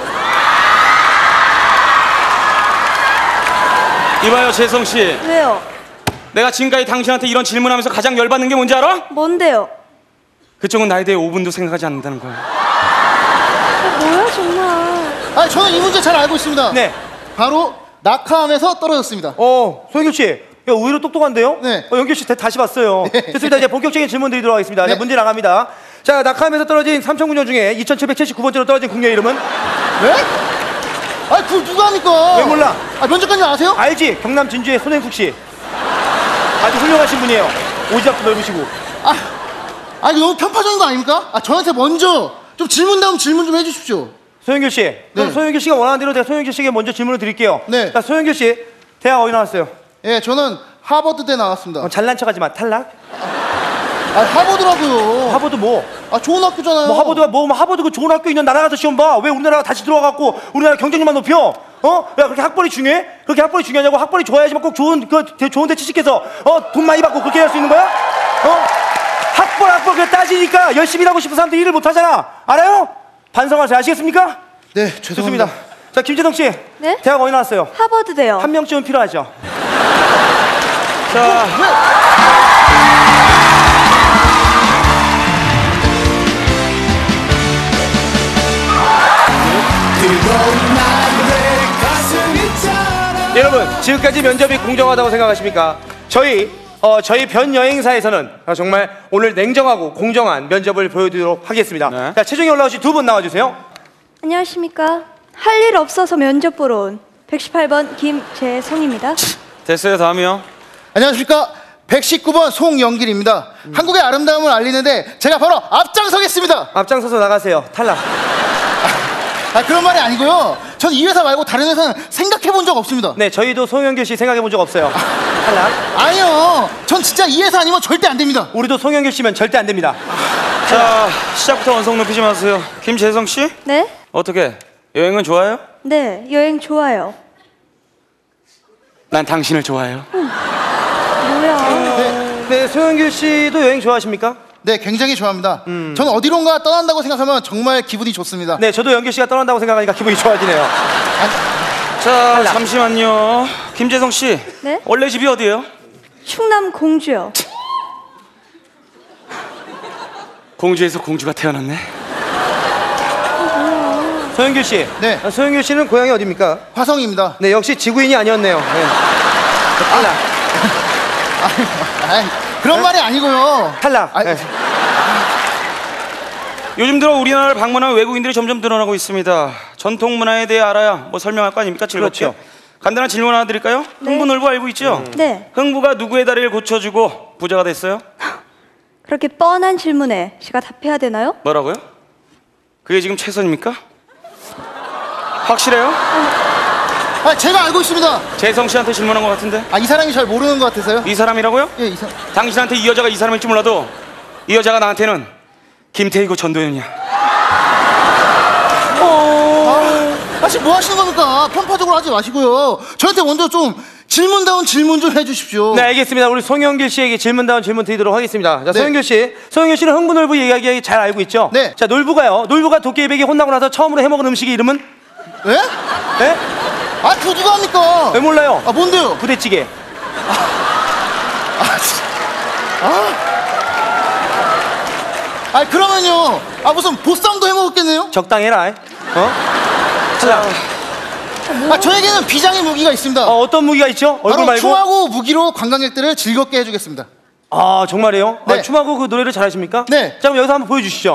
[SPEAKER 4] 이봐요, 재성 씨.
[SPEAKER 2] 왜요?
[SPEAKER 4] 내가 지금까지 당신한테 이런 질문하면서 가장 열받는 게 뭔지 알아?
[SPEAKER 2] 뭔데요?
[SPEAKER 4] 그쪽은 나에 대해 5분도 생각하지 않는다는 거야.
[SPEAKER 2] 뭐야 정말.
[SPEAKER 3] 저는 이 문제 잘 알고 있습니다.
[SPEAKER 1] 네.
[SPEAKER 3] 바로 낙하함에서 떨어졌습니다.
[SPEAKER 1] 소영길 씨. 야, 의외로 똑똑한데요?
[SPEAKER 3] 네.
[SPEAKER 1] 영길 씨 다시 봤어요. 됐습니다. 이제 본격적인 질문 드리도록 하겠습니다.
[SPEAKER 3] 네.
[SPEAKER 1] 자, 문제 나갑니다. 자, 낙하함에서 떨어진 삼천궁녀 중에 2779번째로 떨어진 궁녀 이름은?
[SPEAKER 3] 네? 그걸 누가 합니까?
[SPEAKER 1] 왜 몰라?
[SPEAKER 3] 면접관님 아세요?
[SPEAKER 1] 알지? 경남 진주의 손행숙 씨. 아주 훌륭하신 분이에요. 오지랖도 넓으시고.
[SPEAKER 3] 이거 너무 편파적인 거 아닙니까? 저한테 먼저 좀 질문 다음 질문 좀 해주십시오.
[SPEAKER 1] 소영길 씨, 그럼
[SPEAKER 3] 네.
[SPEAKER 1] 소영길 씨가 원하는 대로 제가 소영길 씨에게 먼저 질문을 드릴게요.
[SPEAKER 3] 네.
[SPEAKER 1] 자, 소영길 씨, 대학 어디 나왔어요?
[SPEAKER 3] 예, 저는 하버드대 나왔습니다.
[SPEAKER 1] 잘난 척하지 마. 탈락?
[SPEAKER 3] 하버드라고요.
[SPEAKER 1] 하버드 뭐?
[SPEAKER 3] 좋은 학교잖아요.
[SPEAKER 1] 뭐 하버드가 뭐 하버드 그 좋은 학교 있는 나라 가서 시험 봐. 왜 우리나라가 다시 들어와갖고 우리나라 경쟁력만 높여? 야 그렇게 학벌이 중요해? 그렇게 학벌이 중요하냐고? 학벌이 좋아야지만 꼭 좋은 데 취직해서 돈 많이 받고 그렇게 할 수 있는 거야? 학벌 그 따지니까 열심히 일하고 싶은 사람들이 일을 못 하잖아. 알아요? 반성하세요. 아시겠습니까?
[SPEAKER 3] 네, 죄송합니다.
[SPEAKER 1] 좋습니다. 자, 김재동 씨.
[SPEAKER 2] 네?
[SPEAKER 1] 대학 어디 나왔어요?
[SPEAKER 2] 하버드대요.
[SPEAKER 1] 한 명쯤은 필요하죠.
[SPEAKER 4] 자,
[SPEAKER 1] 여러분, 지금까지 면접이 공정하다고 생각하십니까? 저희 변 여행사에서는 정말 오늘 냉정하고 공정한 면접을 보여드리도록 하겠습니다.
[SPEAKER 4] 네.
[SPEAKER 1] 자, 최종에 올라오신 두 분 나와주세요.
[SPEAKER 2] 안녕하십니까. 할 일 없어서 면접 보러 온 118번 김재성입니다.
[SPEAKER 4] 됐어요. 다음이요.
[SPEAKER 3] 안녕하십니까. 119번 송영길입니다. 한국의 아름다움을 알리는데 제가 바로 앞장서겠습니다.
[SPEAKER 1] 앞장서서 나가세요. 탈락.
[SPEAKER 3] 그런 말이 아니고요. 전 이 회사 말고 다른 회사는 생각해 본 적 없습니다.
[SPEAKER 1] 네, 저희도 송영길 씨 생각해 본 적 없어요. 탈락.
[SPEAKER 3] 아니요. 전 진짜 이 회사 아니면 절대 안 됩니다.
[SPEAKER 1] 우리도 송영길 씨면 절대 안 됩니다.
[SPEAKER 4] 자, 시작부터 원성 높이지 마세요. 김재성 씨,
[SPEAKER 2] 네?
[SPEAKER 4] 어떻게 여행은 좋아요?
[SPEAKER 2] 네, 여행 좋아요.
[SPEAKER 4] 난 당신을 좋아해요.
[SPEAKER 2] 뭐야?
[SPEAKER 1] 네, 송영길 씨도 여행 좋아하십니까?
[SPEAKER 3] 네, 굉장히 좋아합니다. 저는 어디론가 떠난다고 생각하면 정말 기분이 좋습니다.
[SPEAKER 1] 네, 저도 영길 씨가 떠난다고 생각하니까 기분이 좋아지네요.
[SPEAKER 4] 자,
[SPEAKER 1] 탈락.
[SPEAKER 4] 잠시만요. 김재성 씨,
[SPEAKER 2] 네?
[SPEAKER 4] 원래 집이 어디예요?
[SPEAKER 2] 충남 공주요.
[SPEAKER 4] 공주에서 공주가 태어났네.
[SPEAKER 1] 송영길 씨.
[SPEAKER 3] 네.
[SPEAKER 1] 송영길 씨는 고향이 어디입니까?
[SPEAKER 3] 화성입니다.
[SPEAKER 1] 네, 역시 지구인이 아니었네요. 네. 탈락.
[SPEAKER 3] 그런 말이 아니고요.
[SPEAKER 1] 탈락.
[SPEAKER 3] 아이,
[SPEAKER 1] 네.
[SPEAKER 4] 요즘 들어 우리나라를 방문하는 외국인들이 점점 늘어나고 있습니다. 전통 문화에 대해 알아야 뭐 설명할 거 아닙니까? 즐겁게.
[SPEAKER 1] 그렇죠.
[SPEAKER 4] 간단한 질문 하나 드릴까요?
[SPEAKER 2] 네.
[SPEAKER 4] 흥부놀부 알고 있죠?
[SPEAKER 2] 네.
[SPEAKER 4] 흥부가 누구의 다리를 고쳐주고 부자가 됐어요?
[SPEAKER 2] 그렇게 뻔한 질문에 제가 답해야 되나요?
[SPEAKER 4] 뭐라고요? 그게 지금 최선입니까? 확실해요?
[SPEAKER 3] 제가 알고 있습니다.
[SPEAKER 4] 재성 씨한테 질문한 것 같은데.
[SPEAKER 3] 이 사람이 잘 모르는 것 같아서요.
[SPEAKER 4] 이 사람이라고요?
[SPEAKER 3] 예, 이 사람.
[SPEAKER 4] 당신한테 이 여자가 이 사람일지 몰라도 이 여자가 나한테는 김태희고 전도연이야.
[SPEAKER 3] 지금 뭐 하시는 겁니까? 편파적으로 하지 마시고요. 저한테 먼저 좀 질문다운 질문 좀 해주십시오.
[SPEAKER 1] 네, 알겠습니다. 우리 송영길 씨에게 질문다운 질문 드리도록 하겠습니다. 자,
[SPEAKER 3] 네.
[SPEAKER 1] 송영길 씨. 송영길 씨는 흥부놀부 이야기 잘 알고 있죠?
[SPEAKER 3] 네.
[SPEAKER 1] 자, 놀부가요. 놀부가 도깨비에게 혼나고 나서 처음으로 해먹은 음식의 이름은?
[SPEAKER 3] 예?
[SPEAKER 1] 네?
[SPEAKER 3] 그거 누가 합니까?
[SPEAKER 1] 왜 몰라요?
[SPEAKER 3] 뭔데요?
[SPEAKER 1] 부대찌개.
[SPEAKER 3] 그러면요. 무슨 보쌈도 해먹었겠네요?
[SPEAKER 1] 적당히 해라. 탈락.
[SPEAKER 3] 저에게는 비장의 무기가 있습니다.
[SPEAKER 1] 어떤 무기가 있죠? 얼굴
[SPEAKER 3] 바로
[SPEAKER 1] 말고?
[SPEAKER 3] 춤하고 무기로 관광객들을 즐겁게 해주겠습니다.
[SPEAKER 1] 정말이에요?
[SPEAKER 3] 네.
[SPEAKER 1] 춤하고 그 노래를 잘하십니까?
[SPEAKER 3] 네.
[SPEAKER 1] 자, 그럼 여기서 한번 보여주시죠.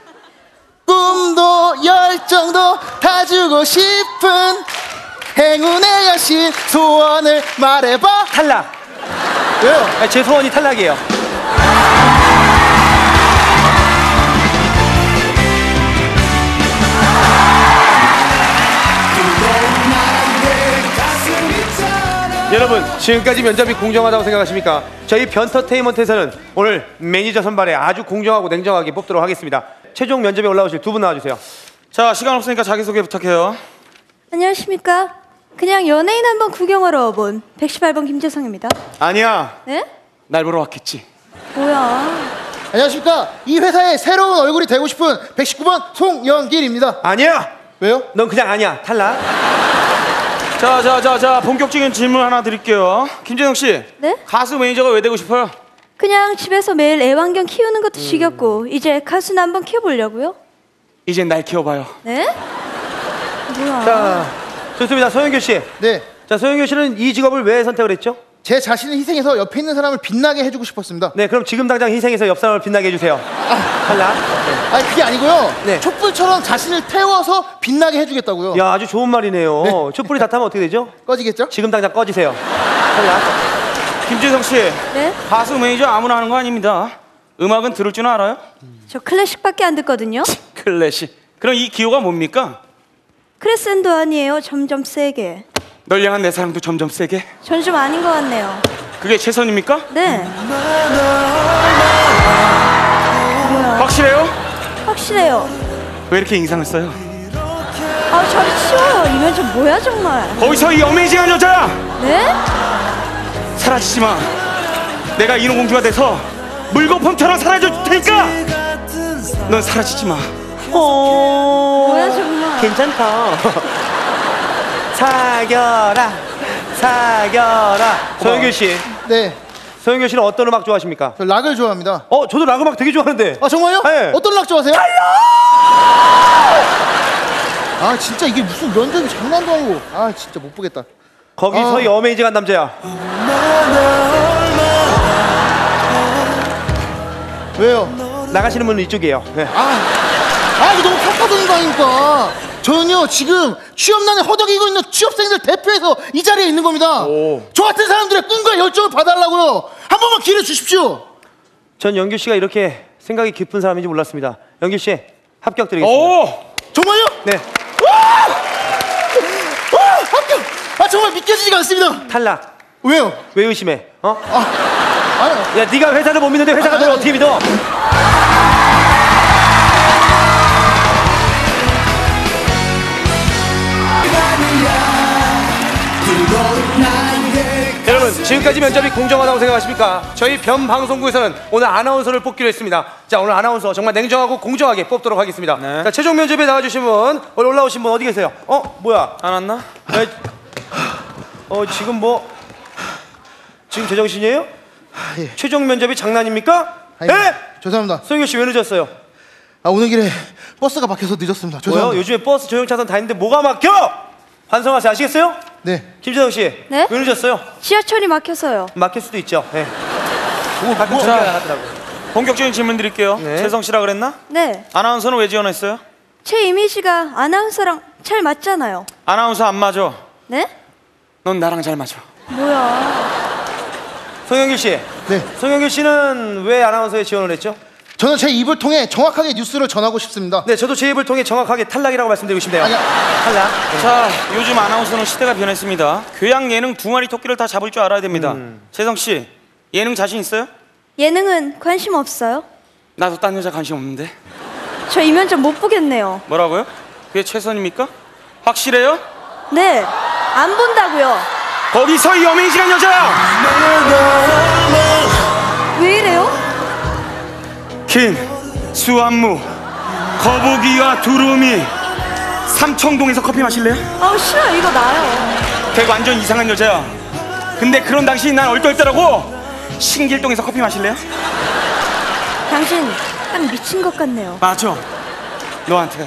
[SPEAKER 3] 꿈도 열정도 다 주고 싶은 행운의 여신 소원을 말해봐.
[SPEAKER 1] 탈락.
[SPEAKER 3] 왜요?
[SPEAKER 1] 제 소원이 탈락이에요. 여러분, 지금까지 면접이 공정하다고 생각하십니까? 저희 변터테인먼트에서는 오늘 매니저 선발에 아주 공정하고 냉정하게 뽑도록 하겠습니다. 최종 면접에 올라오실 두 분 나와주세요.
[SPEAKER 4] 자, 시간 없으니까 자기소개 부탁해요.
[SPEAKER 2] 안녕하십니까. 그냥 연예인 한번 구경하러 온 118번 김재성입니다.
[SPEAKER 1] 아니야.
[SPEAKER 2] 네?
[SPEAKER 4] 날 보러 왔겠지.
[SPEAKER 2] 뭐야?
[SPEAKER 3] 안녕하십니까. 이 회사의 새로운 얼굴이 되고 싶은 119번 송영길입니다.
[SPEAKER 1] 아니야.
[SPEAKER 3] 왜요?
[SPEAKER 1] 넌 그냥 아니야. 탈락.
[SPEAKER 4] 자, 본격적인 질문 하나 드릴게요. 김재성 씨.
[SPEAKER 2] 네?
[SPEAKER 4] 가수 매니저가 왜 되고 싶어요?
[SPEAKER 2] 그냥 집에서 매일 애완견 키우는 것도 지겹고 이제 가수는 한번 키워보려고요.
[SPEAKER 4] 이젠 날 키워봐요.
[SPEAKER 2] 네? 뭐야?
[SPEAKER 1] 자, 좋습니다. 소영길 씨.
[SPEAKER 3] 네.
[SPEAKER 1] 자, 소영길 씨는 이 직업을 왜 선택을 했죠?
[SPEAKER 3] 제 자신을 희생해서 옆에 있는 사람을 빛나게 해주고 싶었습니다.
[SPEAKER 1] 네, 그럼 지금 당장 희생해서 옆 사람을 빛나게 해주세요. 탈락.
[SPEAKER 3] 그게 아니고요.
[SPEAKER 1] 네.
[SPEAKER 3] 촛불처럼 자신을 태워서 빛나게 해주겠다고요.
[SPEAKER 1] 야, 아주 좋은 말이네요. 촛불이 다 타면 어떻게 되죠?
[SPEAKER 3] 꺼지겠죠?
[SPEAKER 1] 지금 당장 꺼지세요. 탈락.
[SPEAKER 4] 김재성 씨,
[SPEAKER 2] 네?
[SPEAKER 4] 가수 매니저 아무나 하는 거 아닙니다. 음악은 들을 줄 알아요?
[SPEAKER 2] 저 클래식밖에 안 듣거든요.
[SPEAKER 4] 클래식. 그럼 이 기호가 뭡니까?
[SPEAKER 2] 크레센도 아니에요. 점점 세게.
[SPEAKER 4] 널 향한 내 사랑도 점점 세게.
[SPEAKER 2] 전 좀 아닌 것 같네요.
[SPEAKER 4] 그게 최선입니까?
[SPEAKER 2] 네.
[SPEAKER 4] 확실해요?
[SPEAKER 2] 확실해요.
[SPEAKER 4] 왜 이렇게 인상을 써요?
[SPEAKER 2] 아, 저리 치워요. 이 면접 뭐야 정말.
[SPEAKER 4] 거기서 이 어메이징한 여자야!
[SPEAKER 2] 네?
[SPEAKER 4] 사라지지 마. 내가 인어공주가 돼서 물거품처럼 사라질 테니까 넌 사라지지 마.
[SPEAKER 2] 뭐야 정말.
[SPEAKER 1] 괜찮다. 사겨라, 사겨라. 서영길 씨,
[SPEAKER 3] 네,
[SPEAKER 1] 서영길 씨는 어떤 음악 좋아하십니까?
[SPEAKER 3] 저 락을 좋아합니다.
[SPEAKER 1] 저도 락 음악 되게 좋아하는데.
[SPEAKER 3] 아 정말요?
[SPEAKER 1] 네.
[SPEAKER 3] 어떤 락 좋아하세요? 아 진짜 이게 무슨 면접이 장난도 아니고. 아 진짜 못 보겠다.
[SPEAKER 1] 거기서
[SPEAKER 3] 아.
[SPEAKER 1] 이 어메이징한 남자야.
[SPEAKER 3] 왜요?
[SPEAKER 1] 나가시는 분은 이쪽이에요. 네.
[SPEAKER 3] 이거 너무 평가되는 거 아닙니까? 저는요 지금 취업난에 허덕이고 있는 취업생들 대표해서 이 자리에 있는 겁니다. 저 같은 사람들의 꿈과 열정을 봐달라고요. 한 번만 기회 주십시오.
[SPEAKER 1] 전 영규 씨가 이렇게 생각이 깊은 사람인지 몰랐습니다. 영규 씨 합격 드리겠습니다.
[SPEAKER 4] 오!
[SPEAKER 3] 정말요?
[SPEAKER 1] 네,
[SPEAKER 3] 합격! 정말 믿겨지지가 않습니다.
[SPEAKER 1] 탈락.
[SPEAKER 3] 왜요?
[SPEAKER 1] 왜 의심해?
[SPEAKER 3] 아니,
[SPEAKER 1] 야, 네가 회사를 못 믿는데 회사가 널 어떻게 믿어? 여러분, 지금까지 면접이 공정하다고 생각하십니까? 저희 변 방송국에서는 오늘 아나운서를 뽑기로 했습니다. 자, 오늘 아나운서 정말 냉정하고 공정하게 뽑도록 하겠습니다.
[SPEAKER 4] 네.
[SPEAKER 1] 자, 최종 면접에 나와주신 분, 오늘 올라오신 분 어디 계세요? 뭐야?
[SPEAKER 4] 안 왔나?
[SPEAKER 1] 지금 지금 제정신이에요?
[SPEAKER 3] 예.
[SPEAKER 1] 최종 면접이 장난입니까?
[SPEAKER 3] 아닙니다.
[SPEAKER 1] 예?
[SPEAKER 3] 죄송합니다.
[SPEAKER 1] 소영규 씨 왜 늦었어요?
[SPEAKER 3] 오는 길에 버스가 막혀서 늦었습니다.
[SPEAKER 1] 뭐요?
[SPEAKER 3] 죄송합니다.
[SPEAKER 1] 요즘에 버스 전용 차선 다 있는데 뭐가 막혀? 반성하세요. 아시겠어요?
[SPEAKER 3] 네.
[SPEAKER 1] 김재성 씨,
[SPEAKER 2] 네?
[SPEAKER 1] 왜 늦었어요?
[SPEAKER 2] 지하철이 막혀서요.
[SPEAKER 1] 막힐 수도 있죠. 네. 가끔
[SPEAKER 4] 자.
[SPEAKER 1] 전기가 나가더라고.
[SPEAKER 4] 본격적인 질문 드릴게요.
[SPEAKER 1] 네.
[SPEAKER 4] 재성 씨라 그랬나?
[SPEAKER 2] 네.
[SPEAKER 4] 아나운서는 왜 지원했어요?
[SPEAKER 2] 제 이미지가 아나운서랑 잘 맞잖아요.
[SPEAKER 4] 아나운서 안 맞아.
[SPEAKER 2] 네?
[SPEAKER 4] 넌 나랑 잘 맞아.
[SPEAKER 2] 뭐야.
[SPEAKER 1] 송영길 씨,
[SPEAKER 3] 네.
[SPEAKER 1] 송영길 씨는 왜 아나운서에 지원을 했죠?
[SPEAKER 3] 저는 제 입을 통해 정확하게 뉴스를 전하고 싶습니다.
[SPEAKER 1] 네, 저도 제 입을 통해 정확하게 탈락이라고 말씀드리고 싶네요.
[SPEAKER 3] 아니야.
[SPEAKER 1] 탈락.
[SPEAKER 4] 자, 요즘 아나운서는 시대가 변했습니다. 교양, 예능 두 마리 토끼를 다 잡을 줄 알아야 됩니다. 재성 씨, 예능 자신 있어요?
[SPEAKER 2] 예능은 관심 없어요?
[SPEAKER 4] 나도 딴 여자 관심 없는데.
[SPEAKER 2] 저 이 면접 못 보겠네요.
[SPEAKER 4] 뭐라고요? 그게 최선입니까? 확실해요?
[SPEAKER 2] 네. 안 본다고요.
[SPEAKER 4] 거기서 이 어메이징한 여자야!
[SPEAKER 2] 왜 이래요?
[SPEAKER 4] 긴, 수완무, 거북이와 두루미. 삼청동에서 커피 마실래요?
[SPEAKER 2] 아우 싫어. 이거 나요.
[SPEAKER 4] 걔 완전 이상한 여자야. 근데 그런 당신이 난 얼떨더라고. 신길동에서 커피 마실래요?
[SPEAKER 2] 당신 딱 미친 것 같네요.
[SPEAKER 4] 맞아. 너한테.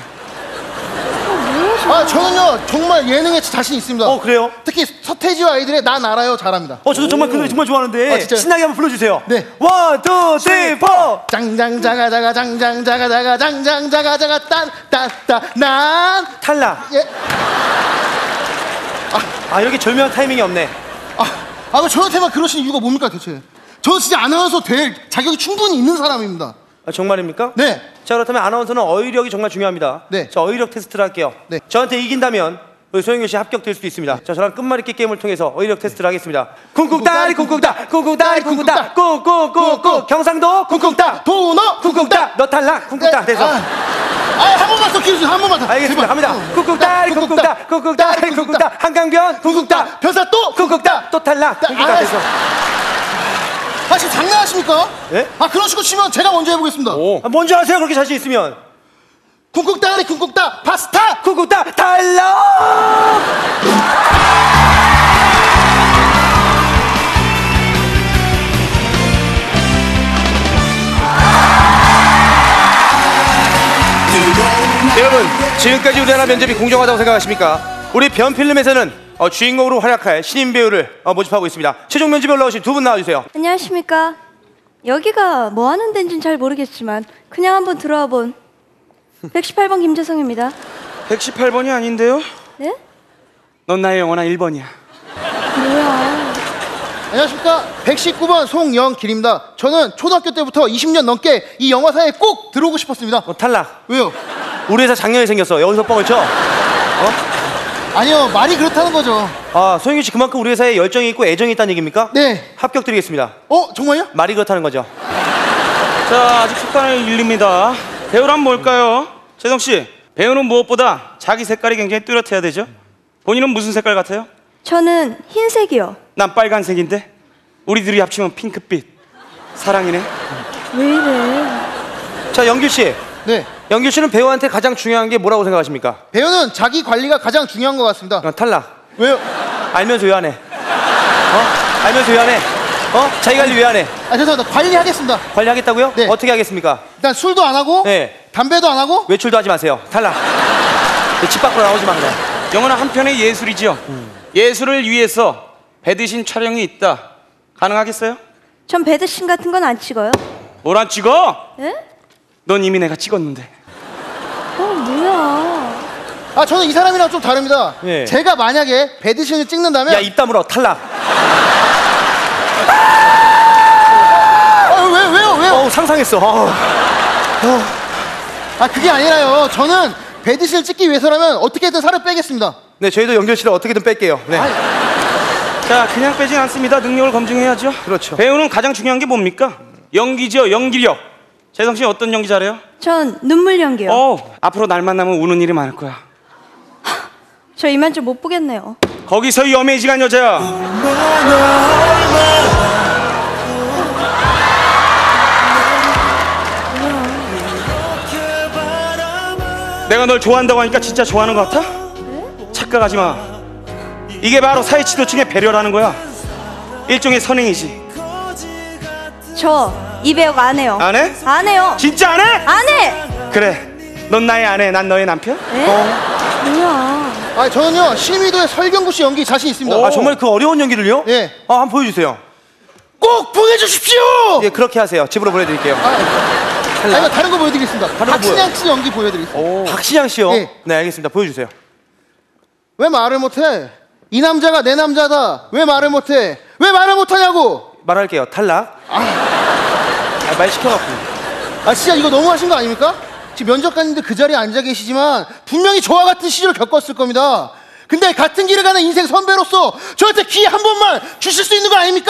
[SPEAKER 3] 저는요 정말 예능에 자신 있습니다.
[SPEAKER 1] 그래요?
[SPEAKER 3] 특히 서태지와 아이들의 난 알아요 잘합니다.
[SPEAKER 1] 저도 정말 그 노래 정말 좋아하는데
[SPEAKER 3] 진짜요?
[SPEAKER 1] 신나게 한번 불러주세요.
[SPEAKER 3] 네.
[SPEAKER 1] 원, 투, 쓰리, 포.
[SPEAKER 3] 짱짱자가자가 짱짱자가자가 짱짱자가자가 딴따따난
[SPEAKER 1] 탈락.
[SPEAKER 3] 예.
[SPEAKER 1] 이렇게 절묘한 타이밍이 없네.
[SPEAKER 3] 그 저한테만 그러시는 이유가 뭡니까 대체? 저는 진짜 아나운서 될 자격이 충분히 있는 사람입니다.
[SPEAKER 1] 정말입니까?
[SPEAKER 3] 네.
[SPEAKER 1] 자, 그렇다면 아나운서는 어휘력이 정말 중요합니다.
[SPEAKER 3] 네.
[SPEAKER 1] 자, 어휘력 테스트를 할게요.
[SPEAKER 3] 네.
[SPEAKER 1] 저한테 이긴다면 우리 소영규 씨 합격될 수도 있습니다. 자, 저랑 끝말잇기 게임을 통해서 어휘력 테스트를 하겠습니다. 쿵쿵따리 쿵쿵따 쿵쿵따리 쿵쿵따 꾹꾹꾹꾹 경상도 쿵쿵따
[SPEAKER 3] 도너
[SPEAKER 1] 쿵쿵따 너 탈락 쿵쿵따 돼서
[SPEAKER 3] 한 번만 더 기회주세요. 한 번만 더.
[SPEAKER 1] 알겠습니다. 갑니다. 쿵쿵따리 쿵쿵따 쿵쿵따리 쿵쿵따 한강변 쿵쿵따
[SPEAKER 3] 변사 또
[SPEAKER 1] 쿵쿵따 또 탈락 쿵쿵따 돼서
[SPEAKER 3] 지금 장난하십니까?
[SPEAKER 1] 예?
[SPEAKER 3] 그런 식으로 치면 제가 먼저 해보겠습니다.
[SPEAKER 1] 먼저 하세요. 그렇게 자신 있으면.
[SPEAKER 3] 쿵쿵따리 쿵쿵따 파스타
[SPEAKER 1] 쿵쿵따 탈락. 여러분, 지금까지 우리나라 면접이 공정하다고 생각하십니까? 우리 변필름에서는 주인공으로 활약할 신인 배우를 모집하고 있습니다. 최종 면접에 올라오신 두 분 나와주세요.
[SPEAKER 2] 안녕하십니까. 여기가 뭐 하는 데인지는 잘 모르겠지만 그냥 한번 들어와 본 118번 김재성입니다.
[SPEAKER 4] 118번이 아닌데요?
[SPEAKER 2] 네?
[SPEAKER 4] 넌 나의 영원한 1번이야.
[SPEAKER 2] 뭐야.
[SPEAKER 3] 안녕하십니까. 119번 송영길입니다. 저는 초등학교 때부터 20년 넘게 이 영화사에 꼭 들어오고 싶었습니다.
[SPEAKER 1] 탈락.
[SPEAKER 3] 왜요?
[SPEAKER 1] 우리 회사 작년에 생겼어. 여기서 뻥을 쳐.
[SPEAKER 3] 아니요, 말이 그렇다는 거죠.
[SPEAKER 1] 아, 소영규 씨 그만큼 우리 회사에 열정이 있고 애정이 있다는 얘기입니까?
[SPEAKER 3] 네.
[SPEAKER 1] 합격 드리겠습니다.
[SPEAKER 3] 정말요?
[SPEAKER 1] 말이 그렇다는 거죠.
[SPEAKER 4] 자, 아직 숙간을 일립니다. 배우란 뭘까요? 재성 씨, 배우는 무엇보다 자기 색깔이 굉장히 뚜렷해야 되죠. 본인은 무슨 색깔 같아요?
[SPEAKER 2] 저는 흰색이요.
[SPEAKER 4] 난 빨간색인데 우리 둘이 합치면 핑크빛. 사랑이네.
[SPEAKER 2] 왜 이래?
[SPEAKER 1] 자, 영규 씨.
[SPEAKER 3] 네.
[SPEAKER 1] 영규 씨는 배우한테 가장 중요한 게 뭐라고 생각하십니까?
[SPEAKER 3] 배우는 자기 관리가 가장 중요한 것 같습니다.
[SPEAKER 1] 탈락.
[SPEAKER 3] 왜요?
[SPEAKER 1] 알면서 왜 안 해? 알면서 왜 안 해? 자기 관리 왜 안 해?
[SPEAKER 3] 죄송합니다. 관리하겠습니다.
[SPEAKER 1] 관리하겠다고요?
[SPEAKER 3] 네.
[SPEAKER 1] 어떻게 하겠습니까?
[SPEAKER 3] 일단 술도 안 하고,
[SPEAKER 1] 네.
[SPEAKER 3] 담배도 안 하고.
[SPEAKER 1] 외출도 하지 마세요. 탈락. 집 밖으로 나오지 마 그냥.
[SPEAKER 4] 영화는 한편의 예술이죠. 예술을 위해서 배드신 촬영이 있다. 가능하겠어요?
[SPEAKER 2] 전 배드신 같은 건 안 찍어요.
[SPEAKER 4] 뭘 안 찍어?
[SPEAKER 2] 예?
[SPEAKER 4] 넌 이미 내가 찍었는데.
[SPEAKER 2] 뭐야?
[SPEAKER 3] 저는 이 사람이랑 좀 다릅니다.
[SPEAKER 1] 예.
[SPEAKER 3] 제가 만약에 배드신을 찍는다면
[SPEAKER 1] 야, 입 다물어. 탈락.
[SPEAKER 3] 왜요?
[SPEAKER 1] 상상했어.
[SPEAKER 3] 그게 아니라요. 저는 배드신을 찍기 위해서라면 어떻게든 살을 빼겠습니다.
[SPEAKER 1] 네, 저희도 영규 씨를 어떻게든 뺄게요. 네.
[SPEAKER 4] 자, 그냥 빼진 않습니다. 능력을 검증해야죠.
[SPEAKER 1] 그렇죠.
[SPEAKER 4] 배우는 가장 중요한 게 뭡니까? 연기죠, 연기력. 재성 씨 어떤 연기 잘해요?
[SPEAKER 2] 전 눈물 연기요.
[SPEAKER 4] 앞으로 날 만나면 우는 일이 많을 거야.
[SPEAKER 2] 저 이만 좀 못 보겠네요.
[SPEAKER 4] 거기서 이 어메이징한 여자야. 내가 널 좋아한다고 하니까 진짜 좋아하는 것 같아? 착각하지 마. 이게 바로 사회지도층의 배려라는 거야. 일종의 선행이지.
[SPEAKER 2] 저 이 배우가 안 해요.
[SPEAKER 4] 안 해?
[SPEAKER 2] 안 해요.
[SPEAKER 4] 진짜 안 해?
[SPEAKER 2] 안 해.
[SPEAKER 4] 그래. 넌 나의 아내, 난 너의 남편?
[SPEAKER 2] 에? 뭐야?
[SPEAKER 3] 저는요, 신미도의 설경구 씨 연기 자신 있습니다.
[SPEAKER 1] 아, 정말 그 어려운 연기를요?
[SPEAKER 3] 예.
[SPEAKER 1] 한번 보여주세요.
[SPEAKER 3] 꼭 보내주십시오!
[SPEAKER 1] 예, 그렇게 하세요. 집으로 보내드릴게요.
[SPEAKER 3] 이거 다른 거 보여드리겠습니다.
[SPEAKER 1] 다른 거
[SPEAKER 3] 박신양 씨 연기 보여드리겠습니다.
[SPEAKER 1] 박신양 씨요?
[SPEAKER 3] 예.
[SPEAKER 1] 네, 알겠습니다. 보여주세요.
[SPEAKER 3] 왜 말을 못해? 이 남자가 내 남자다. 왜 말을 못해? 왜 말을 못하냐고!
[SPEAKER 1] 말할게요. 탈락. 말 시켜갖고.
[SPEAKER 3] 진짜 이거 너무 하신 거 아닙니까? 지금 면접관님들 그 자리에 앉아 계시지만 분명히 저와 같은 시절을 겪었을 겁니다. 근데 같은 길을 가는 인생 선배로서 저한테 기회 한 번만 주실 수 있는 거 아닙니까?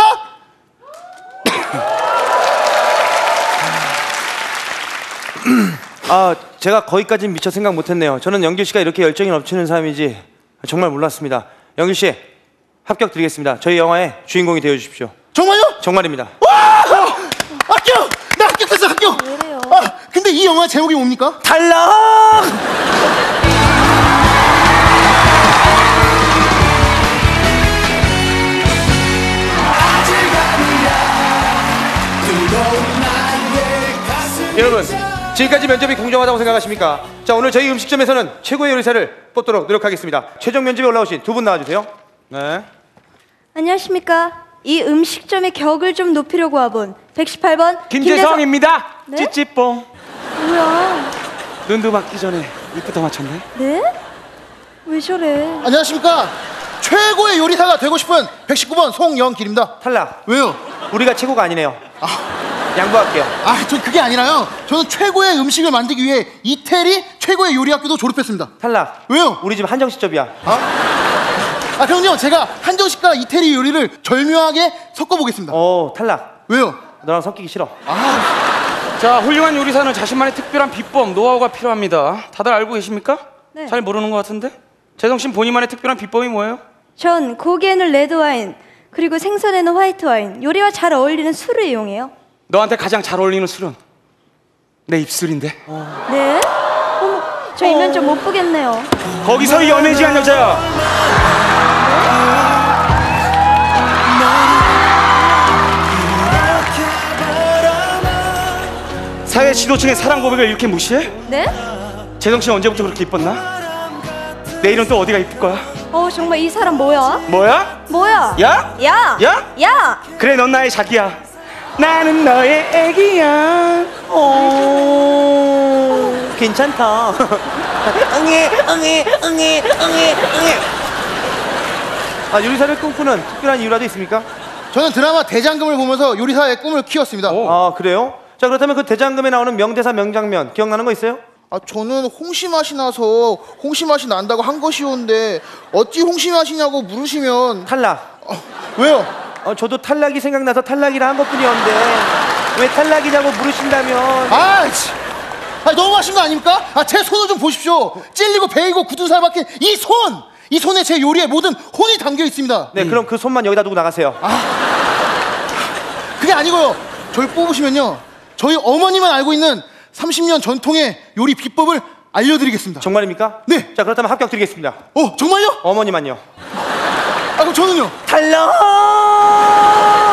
[SPEAKER 1] 제가 거기까지는 미처 생각 못했네요. 저는 영규 씨가 이렇게 열정이 넘치는 사람인지 정말 몰랐습니다. 영규 씨, 합격 드리겠습니다. 저희 영화의 주인공이 되어주십시오.
[SPEAKER 3] 정말요?
[SPEAKER 1] 정말입니다.
[SPEAKER 3] 와! 합격! 나 합격했어, 합격!
[SPEAKER 2] 왜 이래요?
[SPEAKER 3] 근데 이 영화 제목이 뭡니까?
[SPEAKER 1] 탈락! 여러분, 지금까지 면접이 공정하다고 생각하십니까? 자, 오늘 저희 음식점에서는 최고의 요리사를 뽑도록 노력하겠습니다. 최종 면접에 올라오신 두 분 나와주세요. 네.
[SPEAKER 2] 안녕하십니까? 이 음식점의 격을 좀 높이려고 와본 118번
[SPEAKER 4] 김재성입니다.
[SPEAKER 2] 네?
[SPEAKER 4] 찌찌뽕.
[SPEAKER 2] 뭐야?
[SPEAKER 4] 눈도 맞기 전에 입부터 맞췄네.
[SPEAKER 2] 네? 왜 저래?
[SPEAKER 3] 안녕하십니까? 최고의 요리사가 되고 싶은 119번 송영길입니다.
[SPEAKER 1] 탈락.
[SPEAKER 3] 왜요?
[SPEAKER 1] 우리가 최고가 아니네요. 양보할게요.
[SPEAKER 3] 전 그게 아니라요. 저는 최고의 음식을 만들기 위해 이태리 최고의 요리학교도 졸업했습니다.
[SPEAKER 1] 탈락.
[SPEAKER 3] 왜요?
[SPEAKER 1] 우리 집 한정식접이야.
[SPEAKER 3] 그럼요. 제가 한정식과 이태리 요리를 절묘하게 섞어보겠습니다.
[SPEAKER 1] 탈락.
[SPEAKER 3] 왜요?
[SPEAKER 1] 너랑 섞이기 싫어.
[SPEAKER 4] 자, 훌륭한 요리사는 자신만의 특별한 비법, 노하우가 필요합니다. 다들 알고 계십니까?
[SPEAKER 2] 네.
[SPEAKER 4] 잘 모르는 것 같은데? 재성 씨는 본인만의 특별한 비법이 뭐예요?
[SPEAKER 2] 전 고기에는 레드 와인, 그리고 생선에는 화이트 와인, 요리와 잘 어울리는 술을 이용해요.
[SPEAKER 4] 너한테 가장 잘 어울리는 술은 내 입술인데.
[SPEAKER 2] 네? 어머, 저 이면 좀 못 보겠네요.
[SPEAKER 4] 거기서 이 어메이징한 여자야. 사회 지도층의 사랑 고백을 이렇게 무시해?
[SPEAKER 2] 네?
[SPEAKER 4] 재성 씨는 언제부터 그렇게 이뻤나? 내일은 또 어디가 이쁠 거야?
[SPEAKER 2] 정말 이 사람 뭐야?
[SPEAKER 4] 뭐야?
[SPEAKER 2] 뭐야?
[SPEAKER 4] 야?
[SPEAKER 2] 야!
[SPEAKER 4] 야?
[SPEAKER 2] 야!
[SPEAKER 4] 그래, 넌 나의 자기야. 나는 너의 애기야.
[SPEAKER 1] 괜찮다. 요리사를 꿈꾸는 특별한 이유라도 있습니까?
[SPEAKER 3] 저는 드라마 대장금을 보면서 요리사의 꿈을 키웠습니다.
[SPEAKER 1] 아, 그래요? 자, 그렇다면 그 대장금에 나오는 명대사 명장면 기억나는 거 있어요?
[SPEAKER 3] 아, 저는 홍시 맛이 나서 홍시 맛이 난다고 한 것이온데 어찌 홍시 맛이냐고 물으시면
[SPEAKER 1] 탈락.
[SPEAKER 3] 왜요?
[SPEAKER 1] 저도 탈락이 생각나서 탈락이라 한 것뿐이었는데 왜 탈락이냐고 물으신다면.
[SPEAKER 3] 너무 하신 거 아닙니까? 제 손을 좀 보십시오. 찔리고 베이고 굳은 살 박힌 이 손! 이 손에 제 요리의 모든 혼이 담겨 있습니다.
[SPEAKER 1] 네, 그럼 그 손만 여기다 두고 나가세요.
[SPEAKER 3] 그게 아니고요. 저를 뽑으시면요, 저희 어머니만 알고 있는 30년 전통의 요리 비법을 알려드리겠습니다.
[SPEAKER 1] 정말입니까?
[SPEAKER 3] 네.
[SPEAKER 1] 자, 그렇다면 합격 드리겠습니다.
[SPEAKER 3] 정말요?
[SPEAKER 1] 어머니만요.
[SPEAKER 3] 그럼 저는요?
[SPEAKER 1] 탈락!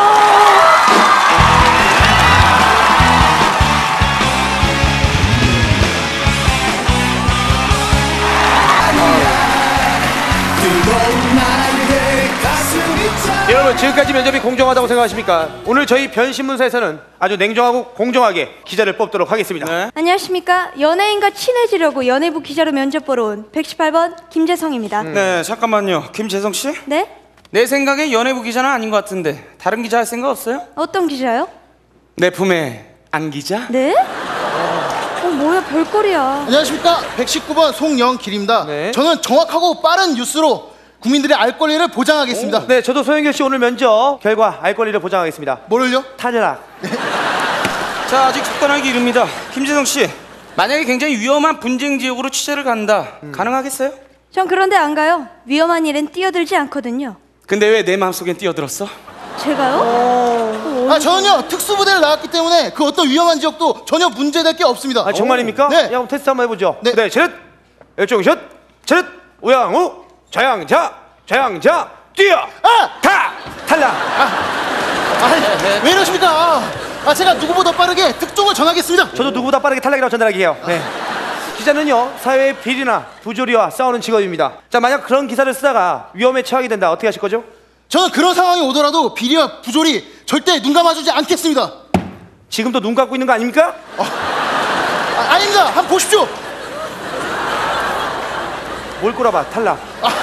[SPEAKER 1] 여러분, 지금까지 면접이 공정하다고 생각하십니까? 오늘 저희 변신문사에서는 아주 냉정하고 공정하게 기자를 뽑도록 하겠습니다.
[SPEAKER 4] 네.
[SPEAKER 2] 안녕하십니까? 연예인과 친해지려고 연예부 기자로 면접 보러 온 118번 김재성입니다.
[SPEAKER 4] 네, 잠깐만요. 김재성 씨?
[SPEAKER 2] 네?
[SPEAKER 4] 내 생각에 연예부 기자는 아닌 것 같은데 다른 기자 할 생각 없어요?
[SPEAKER 2] 어떤 기자요?
[SPEAKER 4] 내 품에 안 기자?
[SPEAKER 2] 네? 뭐야, 별거리야.
[SPEAKER 3] 안녕하십니까? 119번 송영길입니다.
[SPEAKER 1] 네.
[SPEAKER 3] 저는 정확하고 빠른 뉴스로 국민들의 알 권리를 보장하겠습니다.
[SPEAKER 1] 네, 저도 소영길 씨 오늘 면접 결과 알 권리를 보장하겠습니다.
[SPEAKER 3] 뭐를요?
[SPEAKER 1] 탈락.
[SPEAKER 4] 자, 아직 속단하기 이릅니다. 김재성 씨, 만약에 굉장히 위험한 분쟁 지역으로 취재를 간다. 가능하겠어요?
[SPEAKER 2] 전 그런데 안 가요. 위험한 일엔 뛰어들지 않거든요.
[SPEAKER 4] 근데 왜 내 마음속엔 뛰어들었어?
[SPEAKER 2] 제가요?
[SPEAKER 3] 저는요, 특수부대를 나왔기 때문에 그 어떤 위험한 지역도 전혀 문제될 게 없습니다.
[SPEAKER 1] 정말입니까?
[SPEAKER 3] 네.
[SPEAKER 1] 야, 그럼 테스트 한번 해보죠.
[SPEAKER 3] 네.
[SPEAKER 1] 네, 차렷, 열중샷, 차렷, 우양우, 좌양자, 좌양자, 뛰어, 가, 탈락.
[SPEAKER 3] 왜 이러십니까? 제가 누구보다 빠르게 특종을 전하겠습니다.
[SPEAKER 1] 저도 누구보다 빠르게 탈락이라고 전달하게요. 네. 기자는요, 사회의 비리나 부조리와 싸우는 직업입니다. 자, 만약 그런 기사를 쓰다가 위험에 처하게 된다, 어떻게 하실 거죠?
[SPEAKER 3] 저는 그런 상황이 오더라도 비리와 부조리 절대 눈 감아주지 않겠습니다.
[SPEAKER 1] 지금도 눈 감고 있는 거 아닙니까?
[SPEAKER 3] 아닙니다. 한번 보십시오.
[SPEAKER 1] 뭘 꼬라봐, 탈락.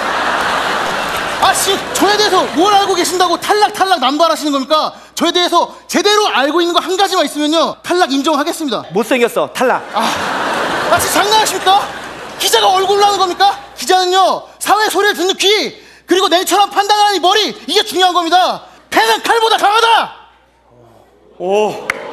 [SPEAKER 3] 지금 저에 대해서 뭘 알고 계신다고 탈락 남발하시는 겁니까? 저에 대해서 제대로 알고 있는 거 한 가지만 있으면요, 탈락 인정하겠습니다.
[SPEAKER 1] 못생겼어, 탈락.
[SPEAKER 3] 지금 장난하십니까? 기자가 얼굴로 하는 겁니까? 기자는요, 사회 소리를 듣는 귀, 그리고 냉철한 판단하는 이 머리, 이게 중요한 겁니다. 패는 칼보다 강하다.
[SPEAKER 1] 오.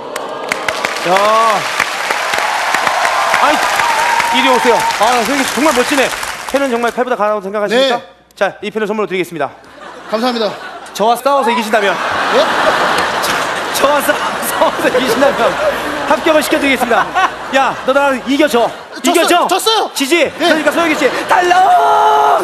[SPEAKER 1] 야. 아이, 이리 오세요. 선생님 정말 멋지네. 패는 정말 칼보다 강하다고 생각하십니까?
[SPEAKER 3] 네.
[SPEAKER 1] 자, 이 패는 선물로 드리겠습니다.
[SPEAKER 3] 감사합니다.
[SPEAKER 1] 저와 싸워서 이기신다면,
[SPEAKER 3] 예?
[SPEAKER 1] 저와 싸워서 이기신다면 합격을 시켜드리겠습니다. 야, 너 나랑 이겨줘. 이겨줘.
[SPEAKER 3] 졌어요.
[SPEAKER 1] 지지. 그러니까 소영이 씨, 탈락.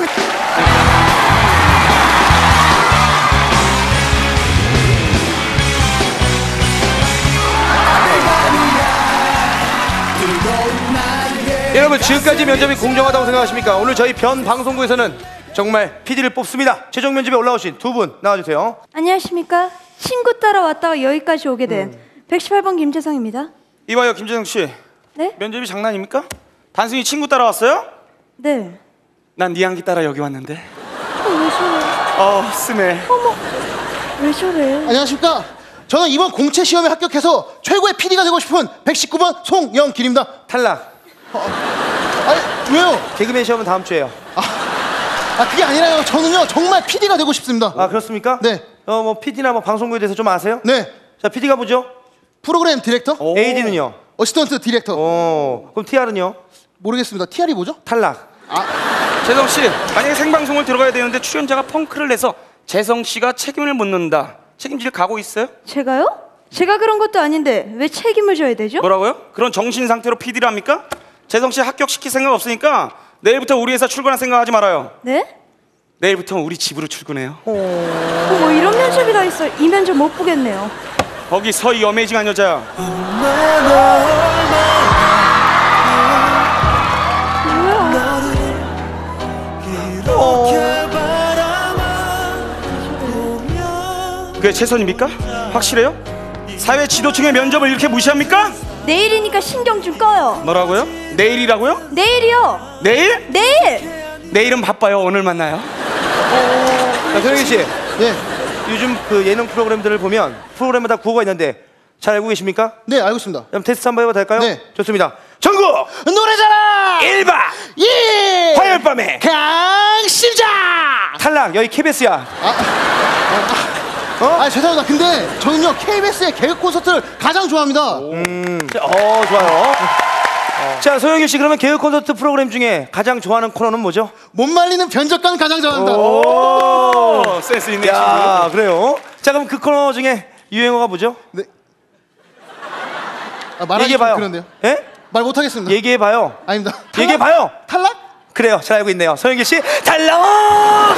[SPEAKER 1] 여러분, 지금까지 면접이 공정하다고 생각하십니까? 오늘 저희 변 방송국에서는 정말 PD를 뽑습니다. 최종 면접에 올라오신 두 분 나와주세요.
[SPEAKER 2] 안녕하십니까? 친구 따라 왔다가 여기까지 오게 된 118번 김재성입니다.
[SPEAKER 4] 이봐요, 김재성 씨.
[SPEAKER 2] 네?
[SPEAKER 4] 면접이 장난입니까? 단순히 친구 따라왔어요?
[SPEAKER 2] 네.
[SPEAKER 4] 난 네 향기 따라 여기 왔는데.
[SPEAKER 2] 왜 저래?
[SPEAKER 4] 스멜.
[SPEAKER 2] 왜 저래?
[SPEAKER 3] 안녕하십니까? 저는 이번 공채 시험에 합격해서 최고의 PD가 되고 싶은 119번 송영길입니다.
[SPEAKER 1] 탈락.
[SPEAKER 3] 왜요?
[SPEAKER 1] 개그맨 시험은 다음 주에요.
[SPEAKER 3] 그게 아니라요. 저는요, 정말 PD가 되고 싶습니다.
[SPEAKER 1] 그렇습니까?
[SPEAKER 3] 네.
[SPEAKER 1] 뭐 PD나 뭐 방송국에 대해서 좀 아세요?
[SPEAKER 3] 네.
[SPEAKER 1] 자, PD가 뭐죠?
[SPEAKER 3] 프로그램 디렉터?
[SPEAKER 1] AD는요?
[SPEAKER 3] 어시스턴트 디렉터.
[SPEAKER 1] 그럼 TR은요?
[SPEAKER 3] 모르겠습니다. TR이 뭐죠?
[SPEAKER 1] 탈락.
[SPEAKER 4] 재성 씨, 만약에 생방송을 들어가야 되는데 출연자가 펑크를 내서 재성 씨가 책임을 묻는다. 책임질 각오 있어요?
[SPEAKER 2] 제가요? 제가 그런 것도 아닌데 왜 책임을 져야 되죠?
[SPEAKER 4] 뭐라고요? 그런 정신 상태로 PD를 합니까? 재성 씨 합격시킬 생각 없으니까 내일부터 우리 회사 출근할 생각하지 말아요.
[SPEAKER 2] 네?
[SPEAKER 4] 내일부터 우리 집으로 출근해요.
[SPEAKER 2] 뭐 이런 면접이 다 있어. 이 면접 못 보겠네요.
[SPEAKER 4] 거기 서희 어메이징한 여자야. 그게 최선입니까? 확실해요? 사회 지도층의 면접을 이렇게 무시합니까?
[SPEAKER 2] 내일이니까 신경 좀 꺼요.
[SPEAKER 4] 뭐라고요? 내일이라고요?
[SPEAKER 2] 내일이요.
[SPEAKER 4] 내일?
[SPEAKER 2] 내일.
[SPEAKER 4] 내일은 바빠요. 오늘 만나요.
[SPEAKER 1] 자, 소영이 씨.
[SPEAKER 3] 네.
[SPEAKER 1] 요즘 그 예능 프로그램들을 보면 프로그램마다 구호가 있는데 잘 알고 계십니까?
[SPEAKER 3] 네, 알고 있습니다.
[SPEAKER 1] 그럼 테스트 한번 해봐도 될까요?
[SPEAKER 3] 네.
[SPEAKER 1] 좋습니다. 전국
[SPEAKER 3] 노래자랑
[SPEAKER 1] 1박
[SPEAKER 3] 예!
[SPEAKER 1] 화요일 밤에
[SPEAKER 3] 강심장!
[SPEAKER 1] 탈락. 여기 KBS야.
[SPEAKER 3] 죄송합니다. 근데 저는요 KBS의 개그 콘서트를 가장 좋아합니다.
[SPEAKER 1] 좋아요. 자, 소영일 씨, 그러면 개그 콘서트 프로그램 중에 가장 좋아하는 코너는 뭐죠?
[SPEAKER 3] 못 말리는 변적관 가장 좋아합니다.
[SPEAKER 1] 오,
[SPEAKER 4] 센스 있네.
[SPEAKER 1] 야, 그래요. 자, 그럼 그 코너 중에 유행어가 뭐죠?
[SPEAKER 3] 네. 말하기 좀
[SPEAKER 1] 얘기해봐요.
[SPEAKER 3] 그런데요.
[SPEAKER 1] 예?
[SPEAKER 3] 말 못하겠습니다.
[SPEAKER 1] 얘기해봐요.
[SPEAKER 3] 아닙니다.
[SPEAKER 1] 얘기해봐요.
[SPEAKER 3] 탈락?
[SPEAKER 1] 그래요, 잘 알고 있네요. 소영길 씨, 탈락!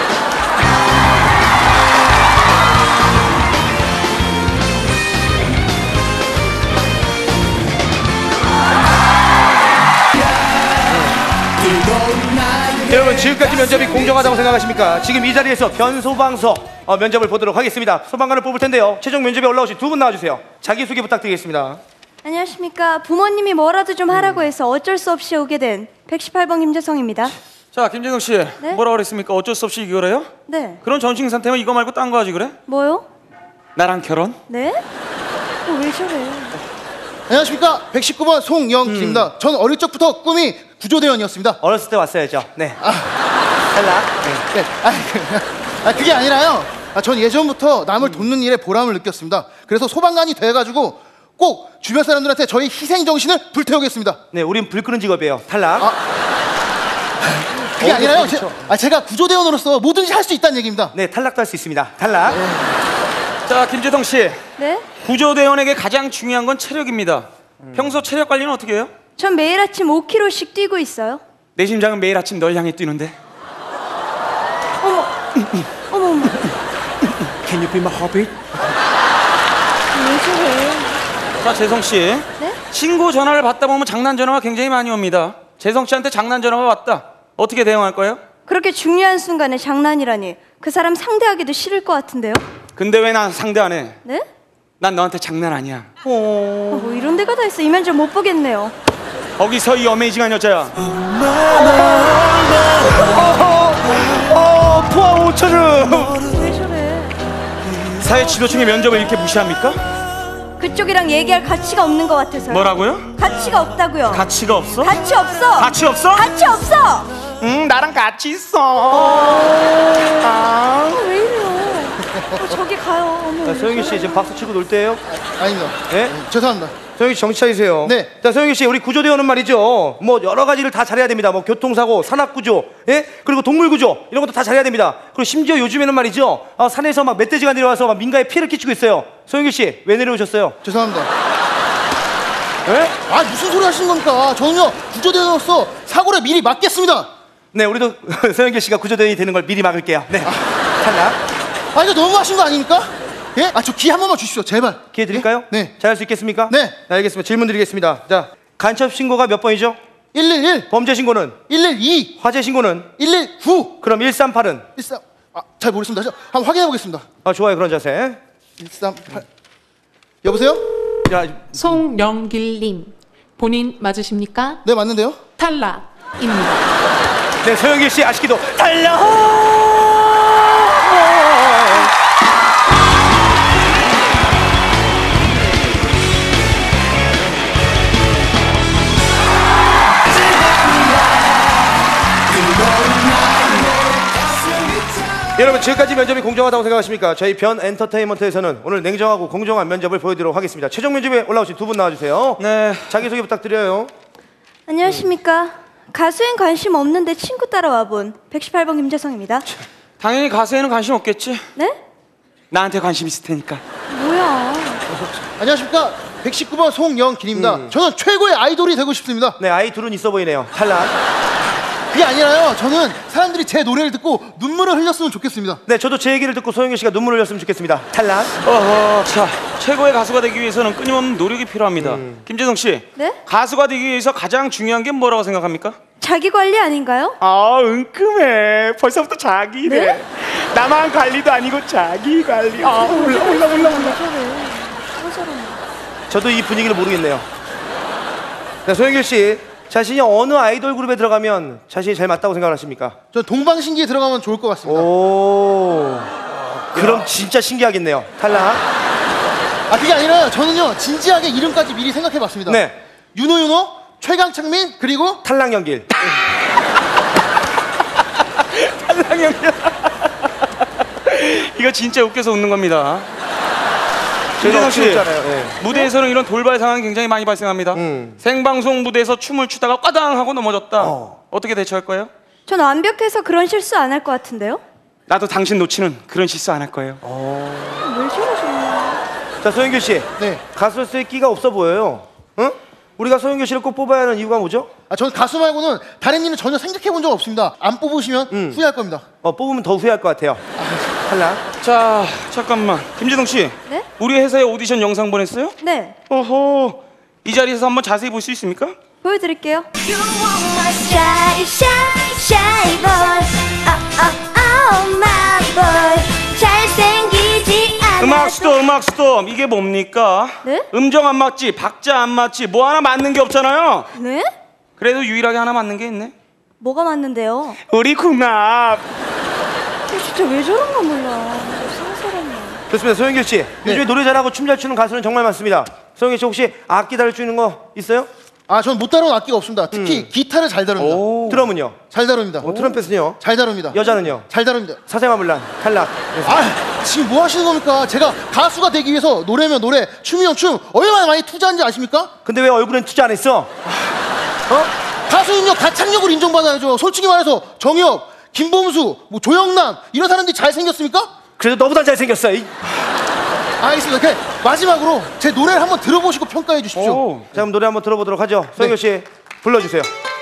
[SPEAKER 1] 여러분, 지금까지 면접이 공정하다고 생각하십니까? 지금 이 자리에서 변소방서 면접을 보도록 하겠습니다. 소방관을 뽑을 텐데요. 최종 면접에 올라오신 두 분 나와주세요. 자기소개 부탁드리겠습니다.
[SPEAKER 2] 안녕하십니까. 부모님이 뭐라도 좀 하라고 해서 어쩔 수 없이 오게 된 118번 김재성입니다.
[SPEAKER 5] 자, 김재성 씨,
[SPEAKER 2] 네?
[SPEAKER 5] 뭐라 그랬습니까? 어쩔 수 없이 이걸 해요?
[SPEAKER 2] 네.
[SPEAKER 5] 그런 전신 상태면 이거 말고 딴 거 하지 그래?
[SPEAKER 2] 뭐요?
[SPEAKER 5] 나랑 결혼?
[SPEAKER 2] 네? 왜 저래?
[SPEAKER 3] 안녕하십니까 119번 송영길입니다. 전 어릴 적부터 꿈이 구조대원이었습니다.
[SPEAKER 1] 어렸을 때 왔어야죠. 네. 탈락. 네.
[SPEAKER 3] 네. 그게 아니라요. 전 예전부터 남을 돕는 일에 보람을 느꼈습니다. 그래서 소방관이 돼가지고 꼭 주변 사람들한테 저희 희생 정신을 불태우겠습니다.
[SPEAKER 1] 네, 우린 불 끄는 직업이에요. 탈락.
[SPEAKER 3] 그게 아니라요.
[SPEAKER 1] 그렇죠.
[SPEAKER 3] 제가 구조대원으로서 뭐든지 할 수 있다는 얘기입니다.
[SPEAKER 1] 네, 탈락도 할 수 있습니다. 탈락.
[SPEAKER 5] 자, 김재성 씨,
[SPEAKER 2] 네?
[SPEAKER 5] 구조대원에게 가장 중요한 건 체력입니다. 평소 체력 관리는 어떻게 해요?
[SPEAKER 2] 전 매일 아침 5km씩 뛰고 있어요.
[SPEAKER 5] 내 심장은 매일 아침 널 향해 뛰는데.
[SPEAKER 2] 어머, 어머.
[SPEAKER 5] Can you be my heartbeat?
[SPEAKER 2] 왜 저래?
[SPEAKER 5] 자, 재성 씨,
[SPEAKER 2] 네?
[SPEAKER 5] 친구 전화를 받다 보면 장난 전화가 굉장히 많이 옵니다. 재성 씨한테 장난 전화가 왔다. 어떻게 대응할 거예요?
[SPEAKER 2] 그렇게 중요한 순간에 장난이라니. 그 사람 상대하기도 싫을 것 같은데요?
[SPEAKER 5] 근데 왜 난 상대 안 해?
[SPEAKER 2] 네?
[SPEAKER 5] 난 너한테 장난 아니야.
[SPEAKER 2] 뭐 이런 데가 다 있어. 이 면접 못 보겠네요.
[SPEAKER 5] 거기서 이 어메이징한 여자야.
[SPEAKER 1] 포화 5천원.
[SPEAKER 2] 왜 저래?
[SPEAKER 5] 사회 지도층의 면접을 이렇게 무시합니까?
[SPEAKER 2] 그쪽이랑 얘기할 가치가 없는 것 같아서요.
[SPEAKER 5] 뭐라고요?
[SPEAKER 2] 가치가 없다고요.
[SPEAKER 5] 가치가 없어?
[SPEAKER 2] 가치 없어.
[SPEAKER 5] 가치 없어?
[SPEAKER 2] 가치 없어.
[SPEAKER 5] 응, 나랑 같이 있어.
[SPEAKER 2] 왜 이래요? 저기 가요. 어머.
[SPEAKER 1] 소영길 씨, 지금 박수 치고 놀 때예요?
[SPEAKER 3] 아닙니다.
[SPEAKER 1] 네?
[SPEAKER 3] 죄송합니다.
[SPEAKER 1] 소영길 씨, 정신 차리세요.
[SPEAKER 3] 네.
[SPEAKER 1] 자, 소영길 씨, 우리 구조대원은 말이죠. 뭐 여러 가지를 다 잘해야 됩니다. 뭐 교통사고, 산악구조, 예? 그리고 동물구조 이런 것도 다 잘해야 됩니다. 그리고 심지어 요즘에는 말이죠. 산에서 막 멧돼지가 내려와서 막 민가에 피해를 끼치고 있어요. 소영길 씨, 왜 내려오셨어요?
[SPEAKER 3] 죄송합니다.
[SPEAKER 1] 예?
[SPEAKER 3] 무슨 소리 하시는 겁니까? 저는요 구조대원으로서 사고를 미리 막겠습니다.
[SPEAKER 1] 네, 우리도 소영길 씨가 구조대원이 되는 걸 미리 막을게요. 네. 탈락.
[SPEAKER 3] 이거 너무 하신 거 아닙니까? 예? 저 기회 한 번만 주십시오, 제발.
[SPEAKER 1] 기회 드릴까요?
[SPEAKER 3] 예? 네.
[SPEAKER 1] 잘할 수 있겠습니까?
[SPEAKER 3] 네.
[SPEAKER 1] 알겠습니다. 질문 드리겠습니다. 자, 간첩 신고가 몇 번이죠?
[SPEAKER 3] 111,
[SPEAKER 1] 범죄 신고는?
[SPEAKER 3] 112,
[SPEAKER 1] 화재 신고는?
[SPEAKER 3] 119,
[SPEAKER 1] 그럼 138은?
[SPEAKER 3] 13. 잘 모르겠습니다. 한번 확인해 보겠습니다.
[SPEAKER 1] 좋아요, 그런 자세.
[SPEAKER 3] 138. 여보세요?
[SPEAKER 1] 자,
[SPEAKER 6] 송영길님, 본인 맞으십니까?
[SPEAKER 3] 네, 맞는데요?
[SPEAKER 6] 탈락입니다.
[SPEAKER 1] 네, 소영길 씨 아쉽게도 탈락. 여러분, 지금까지 면접이 공정하다고 생각하십니까? 저희 변 엔터테인먼트에서는 오늘 냉정하고 공정한 면접을 보여드리도록 하겠습니다. 최종 면접에 올라오신 두 분 나와주세요.
[SPEAKER 5] 네.
[SPEAKER 1] 자기소개 부탁드려요.
[SPEAKER 2] 안녕하십니까. 가수엔 관심 없는데 친구 따라와 본 118번 김재성입니다.
[SPEAKER 5] 당연히 가수에는 관심 없겠지.
[SPEAKER 2] 네?
[SPEAKER 5] 나한테 관심 있을 테니까.
[SPEAKER 2] 뭐야?
[SPEAKER 3] 안녕하십니까? 119번 송영길입니다. 저는 최고의 아이돌이 되고 싶습니다.
[SPEAKER 1] 네, 아이 둘은 있어 보이네요. 탈락.
[SPEAKER 3] 그게 아니라요. 저는 사람들이 제 노래를 듣고 눈물을 흘렸으면 좋겠습니다.
[SPEAKER 1] 네, 저도 제 얘기를 듣고 소영길 씨가 눈물을 흘렸으면 좋겠습니다. 탈락.
[SPEAKER 5] 자, 최고의 가수가 되기 위해서는 끊임없는 노력이 필요합니다. 김재성 씨,
[SPEAKER 2] 네?
[SPEAKER 5] 가수가 되기 위해서 가장 중요한 게 뭐라고 생각합니까?
[SPEAKER 2] 자기 관리 아닌가요?
[SPEAKER 5] 은큼해. 벌써부터 자기래.
[SPEAKER 2] 네?
[SPEAKER 5] 나만 관리도 아니고 자기 관리. 올라.
[SPEAKER 1] 저도 이 분위기를 모르겠네요. 네, 소영길 씨, 자신이 어느 아이돌 그룹에 들어가면 자신이 제일 맞다고 생각하십니까?
[SPEAKER 3] 저는 동방신기에 들어가면 좋을 것 같습니다.
[SPEAKER 1] 오.
[SPEAKER 7] 그럼 진짜 신기하겠네요. 탈락.
[SPEAKER 3] 아 그게 아니라 저는요 진지하게 이름까지 미리 생각해봤습니다.
[SPEAKER 7] 네.
[SPEAKER 3] 윤호, 최강창민 그리고
[SPEAKER 7] 탈락 연길.
[SPEAKER 5] 탈락 연길. 이거 진짜 웃겨서 웃는 겁니다.
[SPEAKER 7] 제가
[SPEAKER 5] 씨,
[SPEAKER 7] 웃겼잖아요. 네.
[SPEAKER 5] 무대에서는 이런 돌발 상황이 굉장히 많이 발생합니다. 생방송 무대에서 춤을 추다가 꽈당 하고 넘어졌다. 어떻게 대처할 거예요?
[SPEAKER 2] 전 완벽해서 그런 실수 안 할 것 같은데요?
[SPEAKER 5] 나도 당신 놓치는 그런 실수 안 할 거예요.
[SPEAKER 2] 왜 저러시나?
[SPEAKER 7] 자, 소영교 씨.
[SPEAKER 3] 네.
[SPEAKER 7] 가수로서의 끼가 없어 보여요. 응? 우리가 소영교 씨를 꼭 뽑아야 하는 이유가 뭐죠?
[SPEAKER 3] 아 저는 가수 말고는 다른 일은 전혀 생각해본 적 없습니다. 안 뽑으시면 후회할 겁니다.
[SPEAKER 7] 뽑으면 더 후회할 것 같아요. 탈락.
[SPEAKER 5] 자, 잠깐만. 김재동 씨.
[SPEAKER 2] 네?
[SPEAKER 5] 우리 회사에 오디션 영상 보냈어요?
[SPEAKER 2] 네,
[SPEAKER 5] 어허. 이 자리에서 한번 자세히 볼 수 있습니까?
[SPEAKER 2] 보여드릴게요.
[SPEAKER 8] Shy, shy, shy boy. My boy. 잘생기지 않아도
[SPEAKER 5] 음악 스톱. 이게 뭡니까?
[SPEAKER 2] 네?
[SPEAKER 5] 음정 안 맞지, 박자 안 맞지, 뭐 하나 맞는 게 없잖아요.
[SPEAKER 2] 네?
[SPEAKER 5] 그래도 유일하게 하나 맞는 게 있네.
[SPEAKER 2] 뭐가 맞는데요?
[SPEAKER 5] 우리 궁합.
[SPEAKER 2] 진짜 왜 저런가 몰라. 상사람이야.
[SPEAKER 7] 좋습니다. 소영교 씨. 요즘에 노래 잘하고 춤 잘 추는 가수는 정말 많습니다. 소영교 씨 혹시 악기 다룰 줄 있는 거 있어요?
[SPEAKER 3] 아 저는 못 다루는 악기가 없습니다. 특히 기타를 잘 다룹니다.
[SPEAKER 7] 드럼은요?
[SPEAKER 3] 잘 다룹니다.
[SPEAKER 7] 트럼펫은요?
[SPEAKER 3] 잘 다룹니다.
[SPEAKER 7] 여자는요?
[SPEAKER 3] 잘 다룹니다.
[SPEAKER 7] 사생화물란 탈락.
[SPEAKER 3] 아 지금 뭐 하시는 겁니까? 제가 가수가 되기 위해서 노래면 노래, 춤이면 춤 얼마나 많이 투자한지 아십니까?
[SPEAKER 7] 근데 왜 얼굴엔 투자 안 했어?
[SPEAKER 3] 가수는요 가창력을 인정받아야죠. 솔직히 말해서 정엽, 김범수, 뭐 조영남 이런 사람들이 잘생겼습니까?
[SPEAKER 7] 그래도 너보다 잘생겼어.
[SPEAKER 3] 알겠습니다. 그래, 마지막으로 제 노래를 한번 들어보시고 평가해 주십시오.
[SPEAKER 7] 자, 그럼 노래 한번 들어보도록 하죠. 소영교 씨 불러주세요.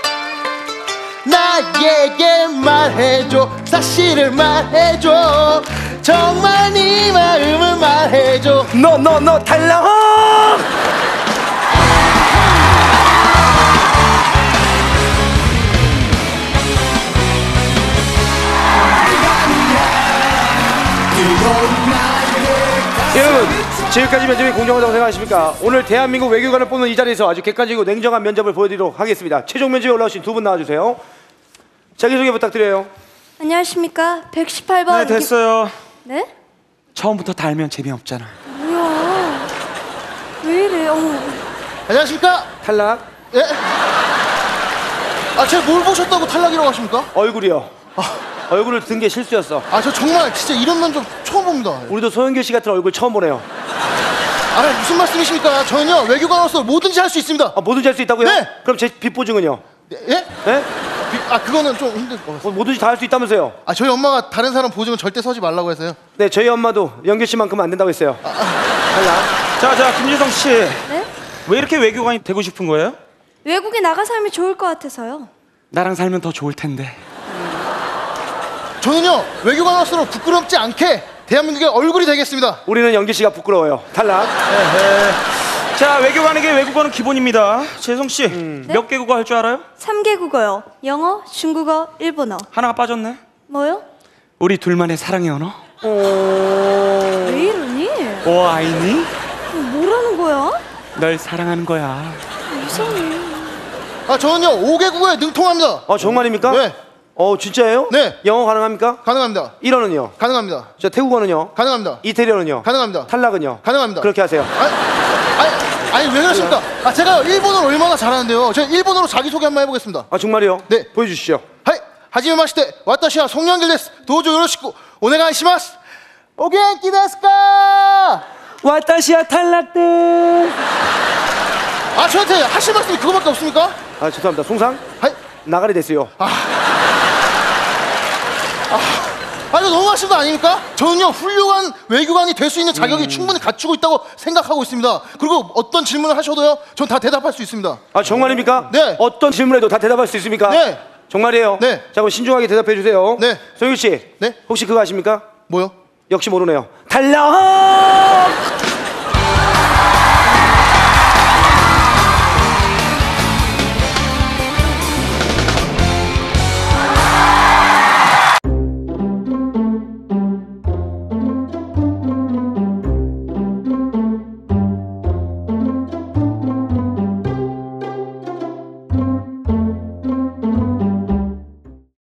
[SPEAKER 3] 나에게 말해줘, 사실을 말해줘, 정말 네 마음을 말해줘.
[SPEAKER 7] 너 탈락. 여러분, 지금까지 면접이 공정하다고 생각하십니까? 오늘 대한민국 외교관을 뽑는 이 자리에서 아주 객관적이고 냉정한 면접을 보여드리도록 하겠습니다. 최종 면접에 올라오신 두 분 나와주세요. 자기소개 부탁드려요.
[SPEAKER 2] 안녕하십니까? 118번.
[SPEAKER 5] 네, 됐어요.
[SPEAKER 2] 네?
[SPEAKER 5] 처음부터 달면 재미없잖아.
[SPEAKER 2] 뭐야? 왜 이래? 어머.
[SPEAKER 3] 안녕하십니까?
[SPEAKER 7] 탈락.
[SPEAKER 3] 예? 아 제가 뭘 보셨다고 탈락이라고 하십니까?
[SPEAKER 7] 얼굴이요. 얼굴을 든 게 실수였어.
[SPEAKER 3] 아 저 정말 진짜 이런 면접 처음 봅니다.
[SPEAKER 7] 우리도 소영교 씨 같은 얼굴 처음 보네요.
[SPEAKER 3] 아 무슨 말씀이십니까? 저는요 외교관으로서 뭐든지 할 수 있습니다.
[SPEAKER 7] 뭐든지 할 수 있다고요?
[SPEAKER 3] 네.
[SPEAKER 7] 그럼 제 빚보증은요?
[SPEAKER 3] 네? 예?
[SPEAKER 7] 네?
[SPEAKER 3] 아 그거는 좀 힘들 것 같아요.
[SPEAKER 7] 뭐든지 다 할 수 있다면서요?
[SPEAKER 3] 아 저희 엄마가 다른 사람 보증은 절대 서지 말라고 해서요.
[SPEAKER 7] 네, 저희 엄마도 영교 씨만큼은 안 된다고 했어요. 탈락.
[SPEAKER 5] 자, 김재동 씨.
[SPEAKER 2] 네?
[SPEAKER 5] 왜 이렇게 외교관이 되고 싶은 거예요?
[SPEAKER 2] 외국에 나가 살면 좋을 것 같아서요.
[SPEAKER 5] 나랑 살면 더 좋을 텐데.
[SPEAKER 3] 저는요 외교관으로서 부끄럽지 않게 대한민국의 얼굴이 되겠습니다.
[SPEAKER 7] 우리는 영기 씨가 부끄러워요. 탈락.
[SPEAKER 5] 자, 외교관에게 외국어는 기본입니다. 재성 씨, 몇 개 국어 할 줄 알아요?
[SPEAKER 2] 3개 국어요. 영어, 중국어, 일본어.
[SPEAKER 5] 하나가 빠졌네.
[SPEAKER 2] 뭐요?
[SPEAKER 5] 우리 둘만의 사랑의 언어.
[SPEAKER 2] 왜 이러니?
[SPEAKER 5] 아이니?
[SPEAKER 2] 뭐라는 거야?
[SPEAKER 5] 널 사랑하는 거야.
[SPEAKER 2] 이상해.
[SPEAKER 3] 아 저는요 5개국어에 능통합니다.
[SPEAKER 7] 정말입니까?
[SPEAKER 3] 네.
[SPEAKER 7] 진짜예요?
[SPEAKER 3] 네.
[SPEAKER 7] 영어 가능합니까?
[SPEAKER 3] 가능합니다.
[SPEAKER 7] 일어는요?
[SPEAKER 3] 가능합니다.
[SPEAKER 7] 자, 태국어는요?
[SPEAKER 3] 가능합니다.
[SPEAKER 7] 이태리어는요?
[SPEAKER 3] 가능합니다.
[SPEAKER 7] 탈락은요?
[SPEAKER 3] 가능합니다.
[SPEAKER 7] 그렇게 하세요.
[SPEAKER 3] 아니 왜 그러십니까? 아 제가 일본어를 얼마나 잘하는데요. 제가 일본어로 자기소개 한번 해보겠습니다.
[SPEAKER 7] 정말요?
[SPEAKER 3] 네.
[SPEAKER 7] 보여주시죠.
[SPEAKER 3] 하이 하지메 마시테 와타시와 송영길 데스. 도저 요로시쿠 오네가이시마스. 오겐키 데스까?
[SPEAKER 7] 와타시아 탈락대.
[SPEAKER 3] 아 저한테 하실 말씀이 그거밖에 없습니까?
[SPEAKER 7] 죄송합니다. 송상
[SPEAKER 3] 하이.
[SPEAKER 7] 나가리 됐어요.
[SPEAKER 3] 이거 너무하신 거 아닙니까? 저는요 훌륭한 외교관이 될 수 있는 자격이 충분히 갖추고 있다고 생각하고 있습니다. 그리고 어떤 질문을 하셔도요 전 다 대답할 수 있습니다.
[SPEAKER 7] 정말입니까?
[SPEAKER 3] 네.
[SPEAKER 7] 어떤 질문에도 다 대답할 수 있습니까?
[SPEAKER 3] 네.
[SPEAKER 7] 정말이에요?
[SPEAKER 3] 네.
[SPEAKER 7] 자, 그럼 신중하게 대답해 주세요.
[SPEAKER 3] 네.
[SPEAKER 7] 소유 씨.
[SPEAKER 3] 네.
[SPEAKER 7] 혹시 그거 아십니까?
[SPEAKER 3] 뭐요?
[SPEAKER 7] 역시 모르네요. 탈락.